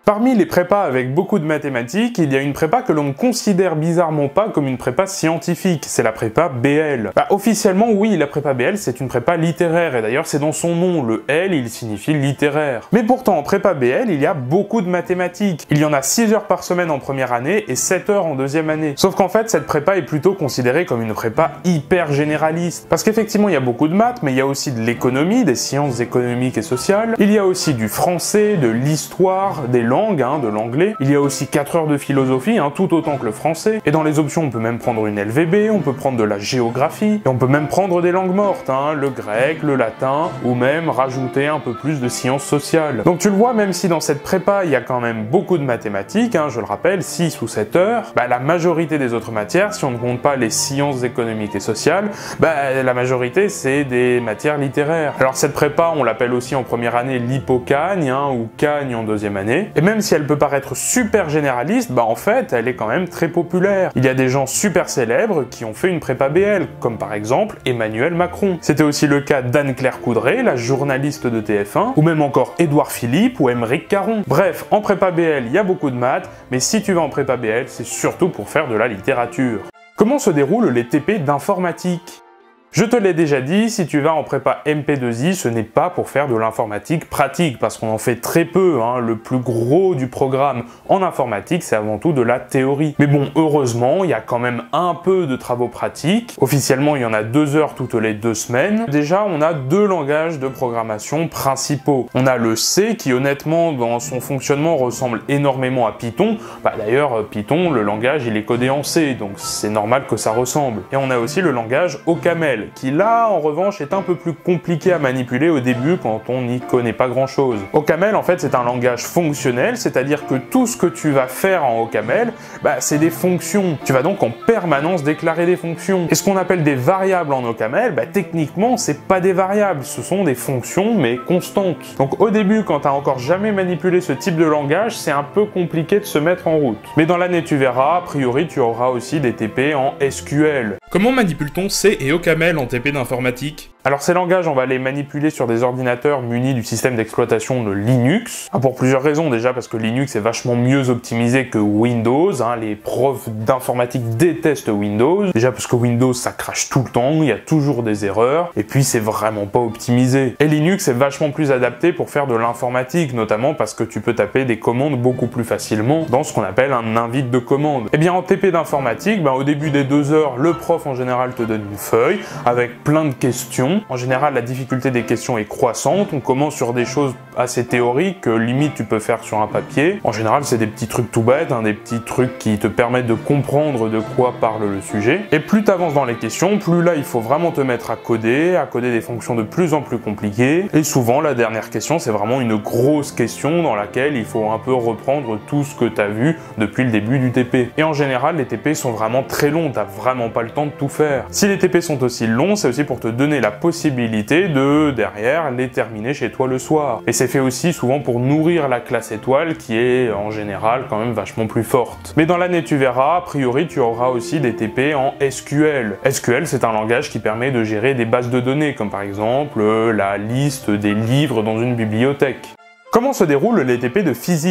Parmi les prépas avec beaucoup de mathématiques, il y a une prépa que l'on ne considère bizarrement pas comme une prépa scientifique, c'est la prépa B L. Bah, officiellement, oui, la prépa B L, c'est une prépa littéraire, et d'ailleurs c'est dans son nom, le L, il signifie littéraire. Mais pourtant, en prépa B L, il y a beaucoup de mathématiques. Il y en a six heures par semaine en première année et sept heures en deuxième année. Sauf qu'en fait, cette prépa est plutôt considérée comme une prépa hyper généraliste. Parce qu'effectivement, il y a beaucoup de maths, mais il y a aussi de l'économie, des sciences économiques et sociales. Il y a aussi du français, de l'histoire, des langues, Hein, de l'anglais. Il y a aussi quatre heures de philosophie, hein, tout autant que le français. Et dans les options, on peut même prendre une L V B, on peut prendre de la géographie, et on peut même prendre des langues mortes, hein, le grec, le latin, ou même rajouter un peu plus de sciences sociales. Donc tu le vois, même si dans cette prépa, il y a quand même beaucoup de mathématiques, hein, je le rappelle, six ou sept heures, bah, la majorité des autres matières, si on ne compte pas les sciences économiques et sociales, bah, la majorité, c'est des matières littéraires. Alors cette prépa, on l'appelle aussi en première année l'hypocagne, hein, ou cagne en deuxième année. Et même si elle peut paraître super généraliste, bah en fait, elle est quand même très populaire. Il y a des gens super célèbres qui ont fait une prépa B L, comme par exemple Emmanuel Macron. C'était aussi le cas d'Anne-Claire Coudray, la journaliste de T F un, ou même encore Édouard Philippe ou Aymeric Caron. Bref, en prépa B L, il y a beaucoup de maths, mais si tu vas en prépa B L, c'est surtout pour faire de la littérature. Comment se déroulent les T P d'informatique ? Je te l'ai déjà dit, si tu vas en prépa M P deux I, ce n'est pas pour faire de l'informatique pratique, parce qu'on en fait très peu, hein. Le plus gros du programme en informatique, c'est avant tout de la théorie. Mais bon, heureusement, il y a quand même un peu de travaux pratiques. Officiellement, il y en a deux heures toutes les deux semaines. Déjà, on a deux langages de programmation principaux. On a le C, qui honnêtement, dans son fonctionnement, ressemble énormément à Python. Bah, d'ailleurs, Python, le langage, il est codé en C, donc c'est normal que ça ressemble. Et on a aussi le langage OCaml, qui là, en revanche, est un peu plus compliqué à manipuler au début quand on n'y connaît pas grand-chose. OCaml, en fait, c'est un langage fonctionnel, c'est-à-dire que tout ce que tu vas faire en OCaml, bah, c'est des fonctions. Tu vas donc en permanence déclarer des fonctions. Et ce qu'on appelle des variables en OCaml, bah, techniquement, c'est pas des variables, ce sont des fonctions, mais constantes. Donc au début, quand t'as encore jamais manipulé ce type de langage, c'est un peu compliqué de se mettre en route. Mais dans l'année, tu verras, a priori, tu auras aussi des T P en S Q L. Comment manipule-t-on C et OCaml en T P d'informatique ? Alors ces langages, on va les manipuler sur des ordinateurs munis du système d'exploitation de Linux. Ah, pour plusieurs raisons, déjà parce que Linux est vachement mieux optimisé que Windows, hein. Les profs d'informatique détestent Windows. Déjà parce que Windows, ça crache tout le temps, il y a toujours des erreurs, et puis c'est vraiment pas optimisé. Et Linux est vachement plus adapté pour faire de l'informatique, notamment parce que tu peux taper des commandes beaucoup plus facilement dans ce qu'on appelle un invite de commande. Et bien en T P d'informatique, ben, au début des deux heures, le prof en général te donne une feuille avec plein de questions. En général, la difficulté des questions est croissante. On commence sur des choses assez théoriques, que limite tu peux faire sur un papier. En général, c'est des petits trucs tout bêtes, hein, des petits trucs qui te permettent de comprendre de quoi parle le sujet. Et plus tu avances dans les questions, plus là, il faut vraiment te mettre à coder, à coder des fonctions de plus en plus compliquées. Et souvent, la dernière question, c'est vraiment une grosse question dans laquelle il faut un peu reprendre tout ce que tu as vu depuis le début du T P. Et en général, les T P sont vraiment très longs, t'as vraiment pas le temps de tout faire. Si les T P sont aussi longs, c'est aussi pour te donner la possibilité de, derrière, les terminer chez toi le soir. Et c'est fait aussi souvent pour nourrir la classe étoile qui est, en général, quand même vachement plus forte. Mais dans l'année, tu verras, a priori, tu auras aussi des T P en S Q L. S Q L, c'est un langage qui permet de gérer des bases de données, comme par exemple la liste des livres dans une bibliothèque. Comment se déroulent les T P de physique ?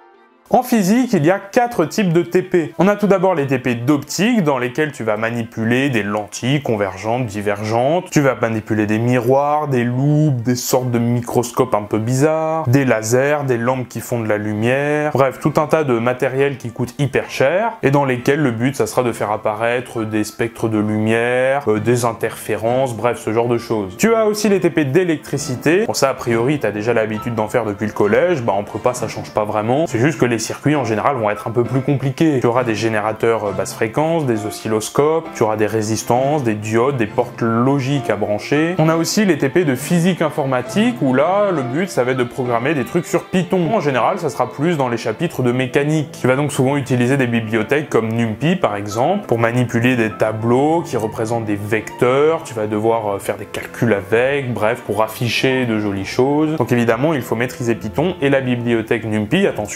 En physique, il y a quatre types de T P. On a tout d'abord les T P d'optique, dans lesquels tu vas manipuler des lentilles convergentes, divergentes, tu vas manipuler des miroirs, des loupes, des sortes de microscopes un peu bizarres, des lasers, des lampes qui font de la lumière, bref, tout un tas de matériel qui coûte hyper cher, et dans lesquels le but, ça sera de faire apparaître des spectres de lumière, euh, des interférences, bref, ce genre de choses. Tu as aussi les T P d'électricité. Bon, ça, a priori, tu as déjà l'habitude d'en faire depuis le collège, bah en prépa, ça change pas vraiment, c'est juste que les Les circuits en général vont être un peu plus compliqués. Tu auras des générateurs basse fréquence, des oscilloscopes, tu auras des résistances, des diodes, des portes logiques à brancher. On a aussi les T P de physique informatique où là, le but, ça va être de programmer des trucs sur Python. En général, ça sera plus dans les chapitres de mécanique. Tu vas donc souvent utiliser des bibliothèques comme NumPy par exemple pour manipuler des tableaux qui représentent des vecteurs. Tu vas devoir faire des calculs avec, bref, pour afficher de jolies choses. Donc évidemment, il faut maîtriser Python et la bibliothèque NumPy, attention, hein, c'est de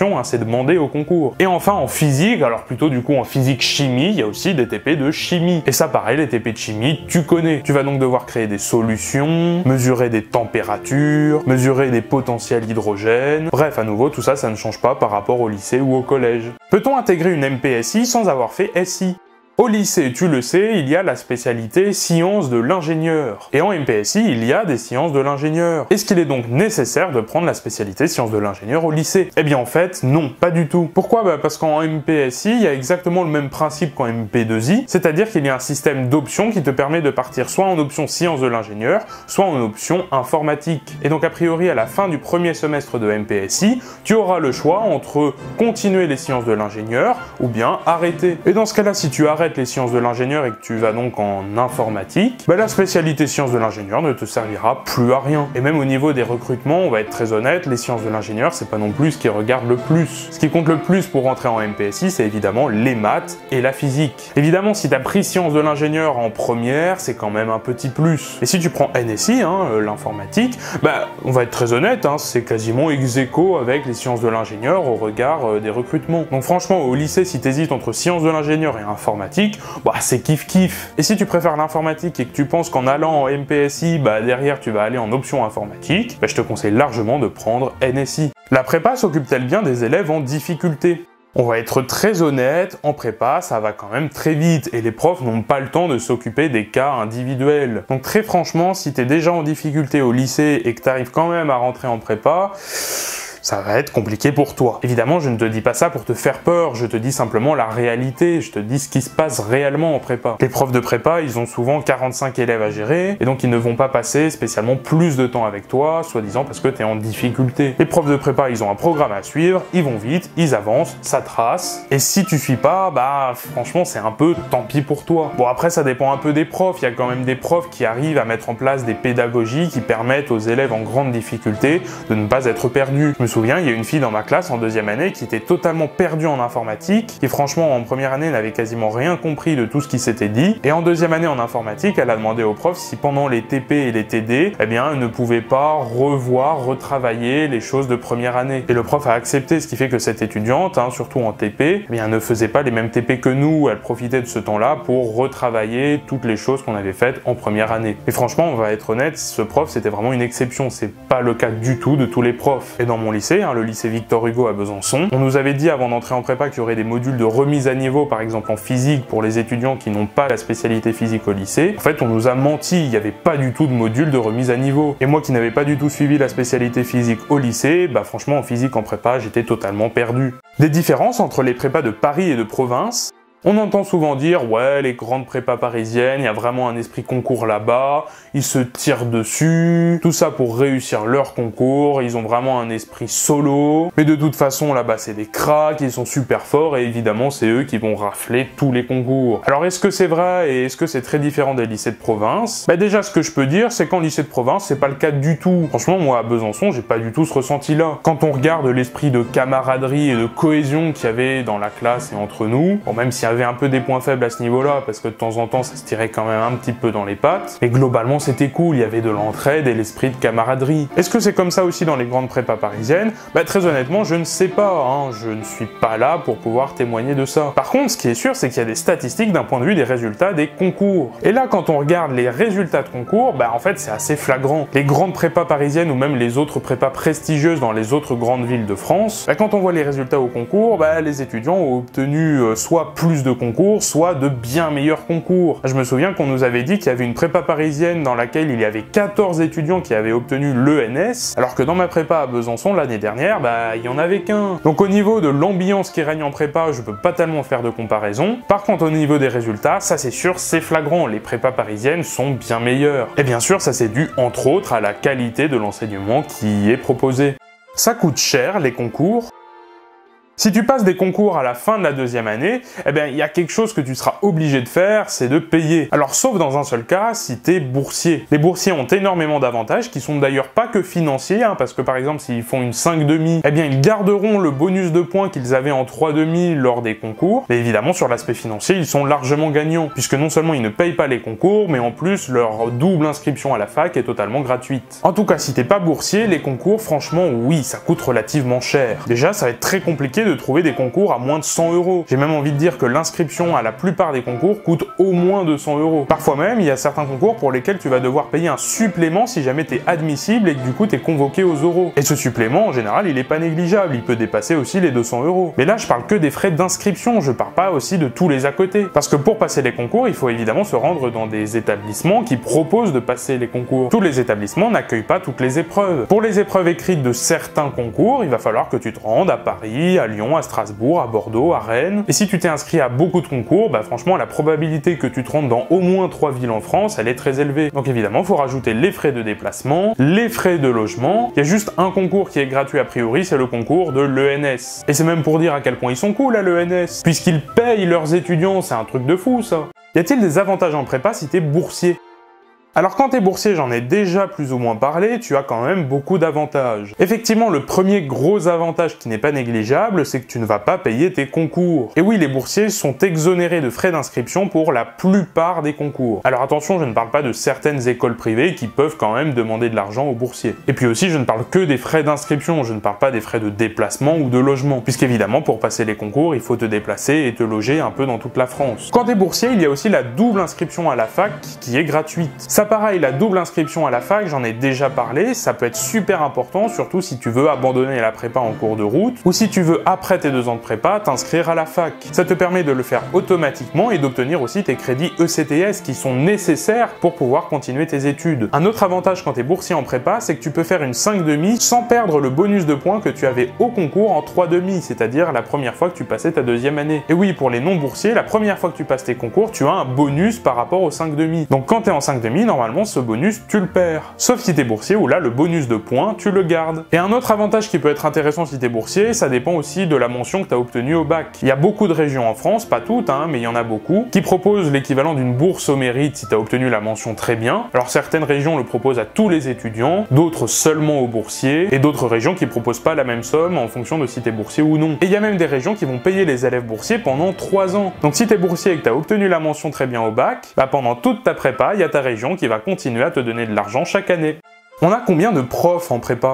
demandé au concours. Et enfin en physique, alors plutôt du coup en physique-chimie, il y a aussi des T P de chimie. Et ça pareil, les T P de chimie, tu connais. Tu vas donc devoir créer des solutions, mesurer des températures, mesurer des potentiels hydrogène. Bref, à nouveau, tout ça, ça ne change pas par rapport au lycée ou au collège. Peut-on intégrer une M P S I sans avoir fait S I ? Au lycée, tu le sais, il y a la spécialité sciences de l'ingénieur. Et en M P S I, il y a des sciences de l'ingénieur. Est-ce qu'il est donc nécessaire de prendre la spécialité sciences de l'ingénieur au lycée? Eh bien en fait, non, pas du tout. Pourquoi? Bah parce qu'en M P S I, il y a exactement le même principe qu'en M P deux I, c'est-à-dire qu'il y a un système d'options qui te permet de partir soit en option sciences de l'ingénieur, soit en option informatique. Et donc a priori, à la fin du premier semestre de M P S I, tu auras le choix entre continuer les sciences de l'ingénieur ou bien arrêter. Et dans ce cas-là, si tu arrêtes les sciences de l'ingénieur et que tu vas donc en informatique, bah la spécialité sciences de l'ingénieur ne te servira plus à rien. Et même au niveau des recrutements, on va être très honnête, les sciences de l'ingénieur, c'est pas non plus ce qui regarde le plus. Ce qui compte le plus pour rentrer en M P S I, c'est évidemment les maths et la physique. Évidemment, si tu as pris sciences de l'ingénieur en première, c'est quand même un petit plus. Et si tu prends N S I, hein, euh, l'informatique, bah on va être très honnête, hein, c'est quasiment ex aequo avec les sciences de l'ingénieur au regard euh, des recrutements. Donc franchement, au lycée, si tu hésites entre sciences de l'ingénieur et informatique, bah c'est kiff kiff. Et si tu préfères l'informatique et que tu penses qu'en allant en M P S I, bah derrière tu vas aller en option informatique, bah je te conseille largement de prendre N S I. La prépa s'occupe-t-elle bien des élèves en difficulté? On va être très honnête, en prépa, ça va quand même très vite et les profs n'ont pas le temps de s'occuper des cas individuels. Donc très franchement, si t'es déjà en difficulté au lycée et que t'arrives quand même à rentrer en prépa, ça va être compliqué pour toi. Évidemment, je ne te dis pas ça pour te faire peur, je te dis simplement la réalité, je te dis ce qui se passe réellement en prépa. Les profs de prépa, ils ont souvent quarante-cinq élèves à gérer, et donc ils ne vont pas passer spécialement plus de temps avec toi, soi-disant parce que tu es en difficulté. Les profs de prépa, ils ont un programme à suivre, ils vont vite, ils avancent, ça trace, et si tu suis pas, bah franchement c'est un peu tant pis pour toi. Bon après ça dépend un peu des profs, il y a quand même des profs qui arrivent à mettre en place des pédagogies qui permettent aux élèves en grande difficulté de ne pas être perdus. Je me souviens, il y a une fille dans ma classe en deuxième année qui était totalement perdue en informatique, qui franchement en première année n'avait quasiment rien compris de tout ce qui s'était dit, et en deuxième année en informatique, elle a demandé au prof si pendant les T P et les T D, eh bien elle ne pouvait pas revoir, retravailler les choses de première année. Et le prof a accepté, ce qui fait que cette étudiante, hein, surtout en T P, eh bien elle ne faisait pas les mêmes T P que nous, elle profitait de ce temps-là pour retravailler toutes les choses qu'on avait faites en première année. Et franchement, on va être honnête, ce prof c'était vraiment une exception, c'est pas le cas du tout de tous les profs. Et dans mon lycée, hein, le lycée Victor Hugo à Besançon, on nous avait dit avant d'entrer en prépa qu'il y aurait des modules de remise à niveau, par exemple en physique, pour les étudiants qui n'ont pas la spécialité physique au lycée. En fait, on nous a menti, il n'y avait pas du tout de module de remise à niveau. Et moi qui n'avais pas du tout suivi la spécialité physique au lycée, bah franchement en physique en prépa, j'étais totalement perdu. Des différences entre les prépas de Paris et de province. On entend souvent dire, ouais, les grandes prépas parisiennes, il y a vraiment un esprit concours là-bas, ils se tirent dessus, tout ça pour réussir leur concours, ils ont vraiment un esprit solo, mais de toute façon, là-bas, c'est des cracks, ils sont super forts, et évidemment, c'est eux qui vont rafler tous les concours. Alors, est-ce que c'est vrai, et est-ce que c'est très différent des lycées de province? Bah déjà, ce que je peux dire, c'est qu'en lycée de province, c'est pas le cas du tout. Franchement, moi, à Besançon, j'ai pas du tout ce ressenti-là. Quand on regarde l'esprit de camaraderie et de cohésion qu'il y avait dans la classe et entre nous, bon, même si avait un peu des points faibles à ce niveau-là, parce que de temps en temps, ça se tirait quand même un petit peu dans les pattes. Mais globalement, c'était cool, il y avait de l'entraide et l'esprit de camaraderie. Est-ce que c'est comme ça aussi dans les grandes prépas parisiennes? Bah très honnêtement, je ne sais pas, hein. Je ne suis pas là pour pouvoir témoigner de ça. Par contre, ce qui est sûr, c'est qu'il y a des statistiques d'un point de vue des résultats des concours. Et là, quand on regarde les résultats de concours, bah en fait, c'est assez flagrant. Les grandes prépas parisiennes ou même les autres prépas prestigieuses dans les autres grandes villes de France, bah quand on voit les résultats au concours, bah les étudiants ont obtenu euh, soit plus de concours, soit de bien meilleurs concours. Je me souviens qu'on nous avait dit qu'il y avait une prépa parisienne dans laquelle il y avait quatorze étudiants qui avaient obtenu l'E N S, alors que dans ma prépa à Besançon l'année dernière, bah il y en avait qu'un. Donc au niveau de l'ambiance qui règne en prépa, je peux pas tellement faire de comparaison. Par contre au niveau des résultats, ça c'est sûr, c'est flagrant, les prépas parisiennes sont bien meilleures. Et bien sûr, ça c'est dû entre autres à la qualité de l'enseignement qui y est proposé. Ça coûte cher les concours. Si tu passes des concours à la fin de la deuxième année, eh bien, il y a quelque chose que tu seras obligé de faire, c'est de payer. Alors, sauf dans un seul cas, si t'es boursier. Les boursiers ont énormément d'avantages, qui sont d'ailleurs pas que financiers, hein, parce que par exemple, s'ils font une cinq demi, eh bien, ils garderont le bonus de points qu'ils avaient en trois demi lors des concours. Mais évidemment, sur l'aspect financier, ils sont largement gagnants, puisque non seulement ils ne payent pas les concours, mais en plus, leur double inscription à la fac est totalement gratuite. En tout cas, si t'es pas boursier, les concours, franchement, oui, ça coûte relativement cher. Déjà, ça va être très compliqué de de trouver des concours à moins de cent euros. J'ai même envie de dire que l'inscription à la plupart des concours coûte au moins deux cents euros. Parfois même, il y a certains concours pour lesquels tu vas devoir payer un supplément si jamais tu es admissible et que du coup tu es convoqué aux oraux. Et ce supplément, en général, il est pas négligeable, il peut dépasser aussi les deux cents euros. Mais là, je parle que des frais d'inscription, je parle pas aussi de tous les à côté. Parce que pour passer les concours, il faut évidemment se rendre dans des établissements qui proposent de passer les concours. Tous les établissements n'accueillent pas toutes les épreuves. Pour les épreuves écrites de certains concours, il va falloir que tu te rendes à Paris, à Lyon, à Strasbourg, à Bordeaux, à Rennes. Et si tu t'es inscrit à beaucoup de concours, bah franchement, la probabilité que tu te rendes dans au moins trois villes en France, elle est très élevée. Donc évidemment, il faut rajouter les frais de déplacement, les frais de logement. Il y a juste un concours qui est gratuit a priori, c'est le concours de l'E N S. Et c'est même pour dire à quel point ils sont cool à l'E N S, puisqu'ils payent leurs étudiants, c'est un truc de fou ça. Y a-t-il des avantages en prépa si t'es boursier ? Alors quand t'es boursier, j'en ai déjà plus ou moins parlé, tu as quand même beaucoup d'avantages. Effectivement, le premier gros avantage qui n'est pas négligeable, c'est que tu ne vas pas payer tes concours. Et oui, les boursiers sont exonérés de frais d'inscription pour la plupart des concours. Alors attention, je ne parle pas de certaines écoles privées qui peuvent quand même demander de l'argent aux boursiers. Et puis aussi, je ne parle que des frais d'inscription, je ne parle pas des frais de déplacement ou de logement. Puisqu'évidemment, pour passer les concours, il faut te déplacer et te loger un peu dans toute la France. Quand t'es boursier, il y a aussi la double inscription à la fac qui est gratuite. Ça pareil, la double inscription à la fac, j'en ai déjà parlé, ça peut être super important, surtout si tu veux abandonner la prépa en cours de route, ou si tu veux, après tes deux ans de prépa, t'inscrire à la fac. Ça te permet de le faire automatiquement et d'obtenir aussi tes crédits E C T S qui sont nécessaires pour pouvoir continuer tes études. Un autre avantage quand tu es boursier en prépa, c'est que tu peux faire une cinq demi sans perdre le bonus de points que tu avais au concours en trois demi, c'est-à-dire la première fois que tu passais ta deuxième année. Et oui, pour les non-boursiers, la première fois que tu passes tes concours, tu as un bonus par rapport aux cinq demi. Donc quand tu es en cinq demi, normalement, ce bonus, tu le perds. Sauf si t'es boursier, où là, le bonus de points, tu le gardes. Et un autre avantage qui peut être intéressant si t'es boursier, ça dépend aussi de la mention que t'as obtenue au bac. Il y a beaucoup de régions en France, pas toutes, hein, mais il y en a beaucoup, qui proposent l'équivalent d'une bourse au mérite si t'as obtenu la mention très bien. Alors certaines régions le proposent à tous les étudiants, d'autres seulement aux boursiers, et d'autres régions qui proposent pas la même somme en fonction de si t'es boursier ou non. Et il y a même des régions qui vont payer les élèves boursiers pendant trois ans. Donc si t'es boursier et que t'as obtenu la mention très bien au bac, bah pendant toute ta prépa, il y a ta région qui va continuer continuer à te donner de l'argent chaque année. On a combien de profs en prépa ?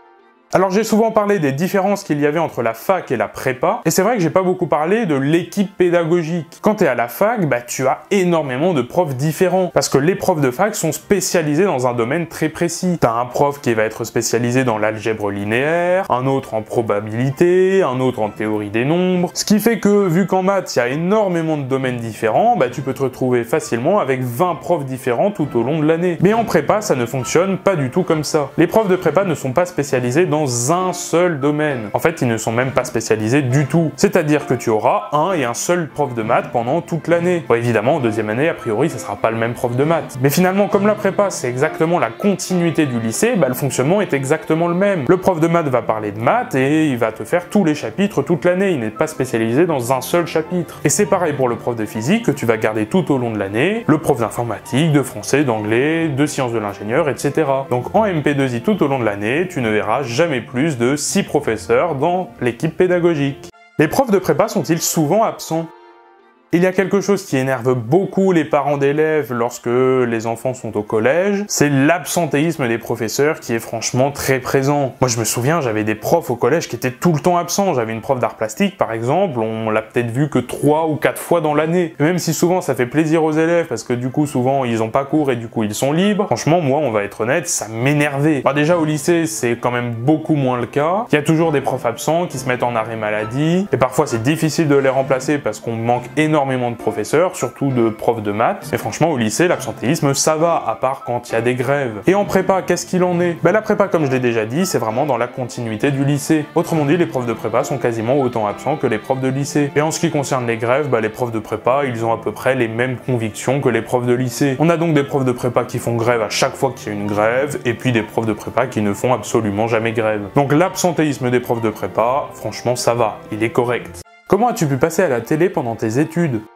Alors j'ai souvent parlé des différences qu'il y avait entre la fac et la prépa, et c'est vrai que j'ai pas beaucoup parlé de l'équipe pédagogique. Quand t'es à la fac, bah tu as énormément de profs différents, parce que les profs de fac sont spécialisés dans un domaine très précis. T'as un prof qui va être spécialisé dans l'algèbre linéaire, un autre en probabilité, un autre en théorie des nombres, ce qui fait que, vu qu'en maths il y a énormément de domaines différents, bah tu peux te retrouver facilement avec vingt profs différents tout au long de l'année. Mais en prépa, ça ne fonctionne pas du tout comme ça. Les profs de prépa ne sont pas spécialisés dans dans un seul domaine. En fait, ils ne sont même pas spécialisés du tout. C'est-à-dire que tu auras un et un seul prof de maths pendant toute l'année. Bon, évidemment, en deuxième année, a priori, ça sera pas le même prof de maths. Mais finalement, comme la prépa, c'est exactement la continuité du lycée, bah, le fonctionnement est exactement le même. Le prof de maths va parler de maths et il va te faire tous les chapitres toute l'année. Il n'est pas spécialisé dans un seul chapitre. Et c'est pareil pour le prof de physique que tu vas garder tout au long de l'année, le prof d'informatique, de français, d'anglais, de sciences de l'ingénieur, et cetera. Donc en M P deux I tout au long de l'année, tu ne verras jamais plus de six professeurs dans l'équipe pédagogique. Les profs de prépa sont-ils souvent absents ? Il y a quelque chose qui énerve beaucoup les parents d'élèves lorsque les enfants sont au collège, c'est l'absentéisme des professeurs qui est franchement très présent. Moi je me souviens, j'avais des profs au collège qui étaient tout le temps absents. J'avais une prof d'art plastique par exemple, on l'a peut-être vu que trois ou quatre fois dans l'année. Même si souvent ça fait plaisir aux élèves parce que du coup souvent ils ont pas cours et du coup ils sont libres. Franchement moi on va être honnête, ça m'énervait. Bah, déjà au lycée c'est quand même beaucoup moins le cas. Il y a toujours des profs absents qui se mettent en arrêt maladie et parfois c'est difficile de les remplacer parce qu'on manque énormément énormément de professeurs, surtout de profs de maths. Mais franchement, au lycée, l'absentéisme, ça va, à part quand il y a des grèves. Et en prépa, qu'est-ce qu'il en est? Ben, la prépa, comme je l'ai déjà dit, c'est vraiment dans la continuité du lycée. Autrement dit, les profs de prépa sont quasiment autant absents que les profs de lycée. Et en ce qui concerne les grèves, ben, les profs de prépa, ils ont à peu près les mêmes convictions que les profs de lycée. On a donc des profs de prépa qui font grève à chaque fois qu'il y a une grève, et puis des profs de prépa qui ne font absolument jamais grève. Donc l'absentéisme des profs de prépa, franchement, ça va, il est correct. Comment as-tu pu passer à la télé pendant tes études?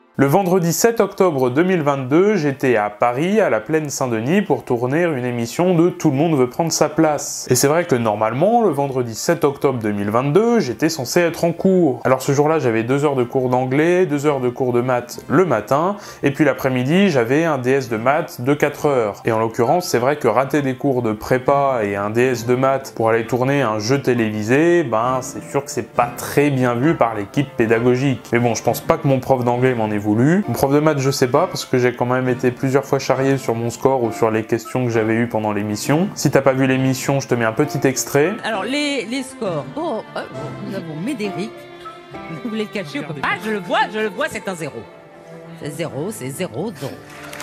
Le vendredi sept octobre deux mille vingt-deux, j'étais à Paris, à la Plaine Saint-Denis, pour tourner une émission de Tout le monde veut prendre sa place. Et c'est vrai que normalement, le vendredi sept octobre deux mille vingt-deux, j'étais censé être en cours. Alors ce jour-là, j'avais deux heures de cours d'anglais, deux heures de cours de maths le matin, et puis l'après-midi, j'avais un D S de maths de quatre heures. Et en l'occurrence, c'est vrai que rater des cours de prépa et un D S de maths pour aller tourner un jeu télévisé, ben c'est sûr que c'est pas très bien vu par l'équipe pédagogique. Mais bon, je pense pas que mon prof d'anglais m'en ait voulu. Mon prof de maths, je sais pas, parce que j'ai quand même été plusieurs fois charrié sur mon score ou sur les questions que j'avais eues pendant l'émission. Si t'as pas vu l'émission, je te mets un petit extrait. Alors, les, les scores. Oh, oh, nous avons Médéric. Vous voulez le cacher ou pas? Ah, je le vois, je le vois, c'est un zéro. C'est zéro, c'est zéro, donc.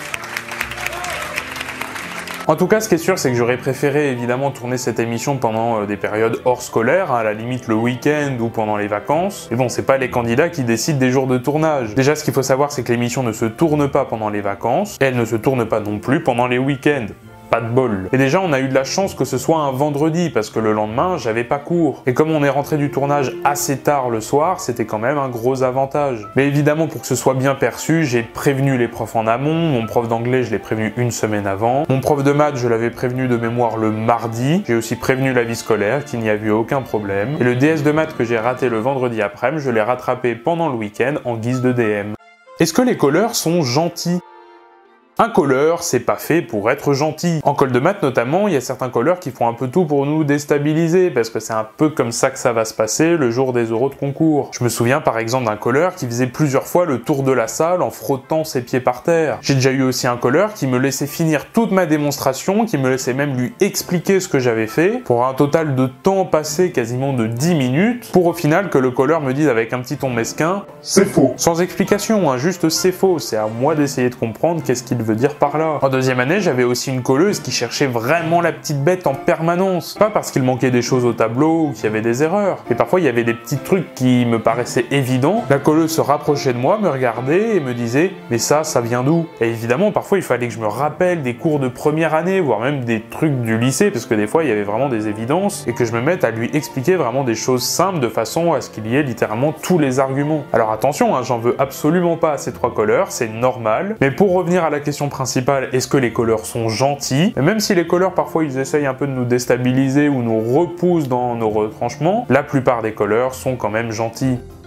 En tout cas, ce qui est sûr, c'est que j'aurais préféré évidemment tourner cette émission pendant euh, des périodes hors scolaires, hein, à la limite le week-end ou pendant les vacances. Mais bon, c'est pas les candidats qui décident des jours de tournage. Déjà, ce qu'il faut savoir, c'est que l'émission ne se tourne pas pendant les vacances, et elle ne se tourne pas non plus pendant les week-ends. Pas de bol. Et déjà, on a eu de la chance que ce soit un vendredi, parce que le lendemain, j'avais pas cours. Et comme on est rentré du tournage assez tard le soir, c'était quand même un gros avantage. Mais évidemment, pour que ce soit bien perçu, j'ai prévenu les profs en amont. Mon prof d'anglais, je l'ai prévenu une semaine avant. Mon prof de maths, je l'avais prévenu de mémoire le mardi. J'ai aussi prévenu la vie scolaire, qu'il n'y a eu aucun problème. Et le D S de maths que j'ai raté le vendredi après-midi, je l'ai rattrapé pendant le week-end en guise de D M. Est-ce que les colleurs sont gentils ? Un colleur, c'est pas fait pour être gentil. En colle de maths notamment, il y a certains colleurs qui font un peu tout pour nous déstabiliser, parce que c'est un peu comme ça que ça va se passer le jour des oraux de concours. Je me souviens par exemple d'un colleur qui faisait plusieurs fois le tour de la salle en frottant ses pieds par terre. J'ai déjà eu aussi un colleur qui me laissait finir toute ma démonstration, qui me laissait même lui expliquer ce que j'avais fait, pour un total de temps passé quasiment de dix minutes, pour au final que le colleur me dise avec un petit ton mesquin « C'est faux ». Sans explication, hein, juste « c'est faux », c'est à moi d'essayer de comprendre qu'est-ce qu'il veut dire par là. En deuxième année, j'avais aussi une colleuse qui cherchait vraiment la petite bête en permanence. Pas parce qu'il manquait des choses au tableau ou qu'il y avait des erreurs, mais parfois il y avait des petits trucs qui me paraissaient évidents. La colleuse se rapprochait de moi, me regardait et me disait « mais ça, ça vient d'où ?» Et évidemment, parfois il fallait que je me rappelle des cours de première année, voire même des trucs du lycée, parce que des fois il y avait vraiment des évidences, et que je me mette à lui expliquer vraiment des choses simples de façon à ce qu'il y ait littéralement tous les arguments. Alors attention, hein, j'en veux absolument pas à ces trois colleurs, c'est normal, mais pour revenir à la question principale, est-ce que les colleurs sont gentils? Et même si les colleurs parfois ils essayent un peu de nous déstabiliser ou nous repoussent dans nos retranchements, la plupart des colleurs sont quand même gentils.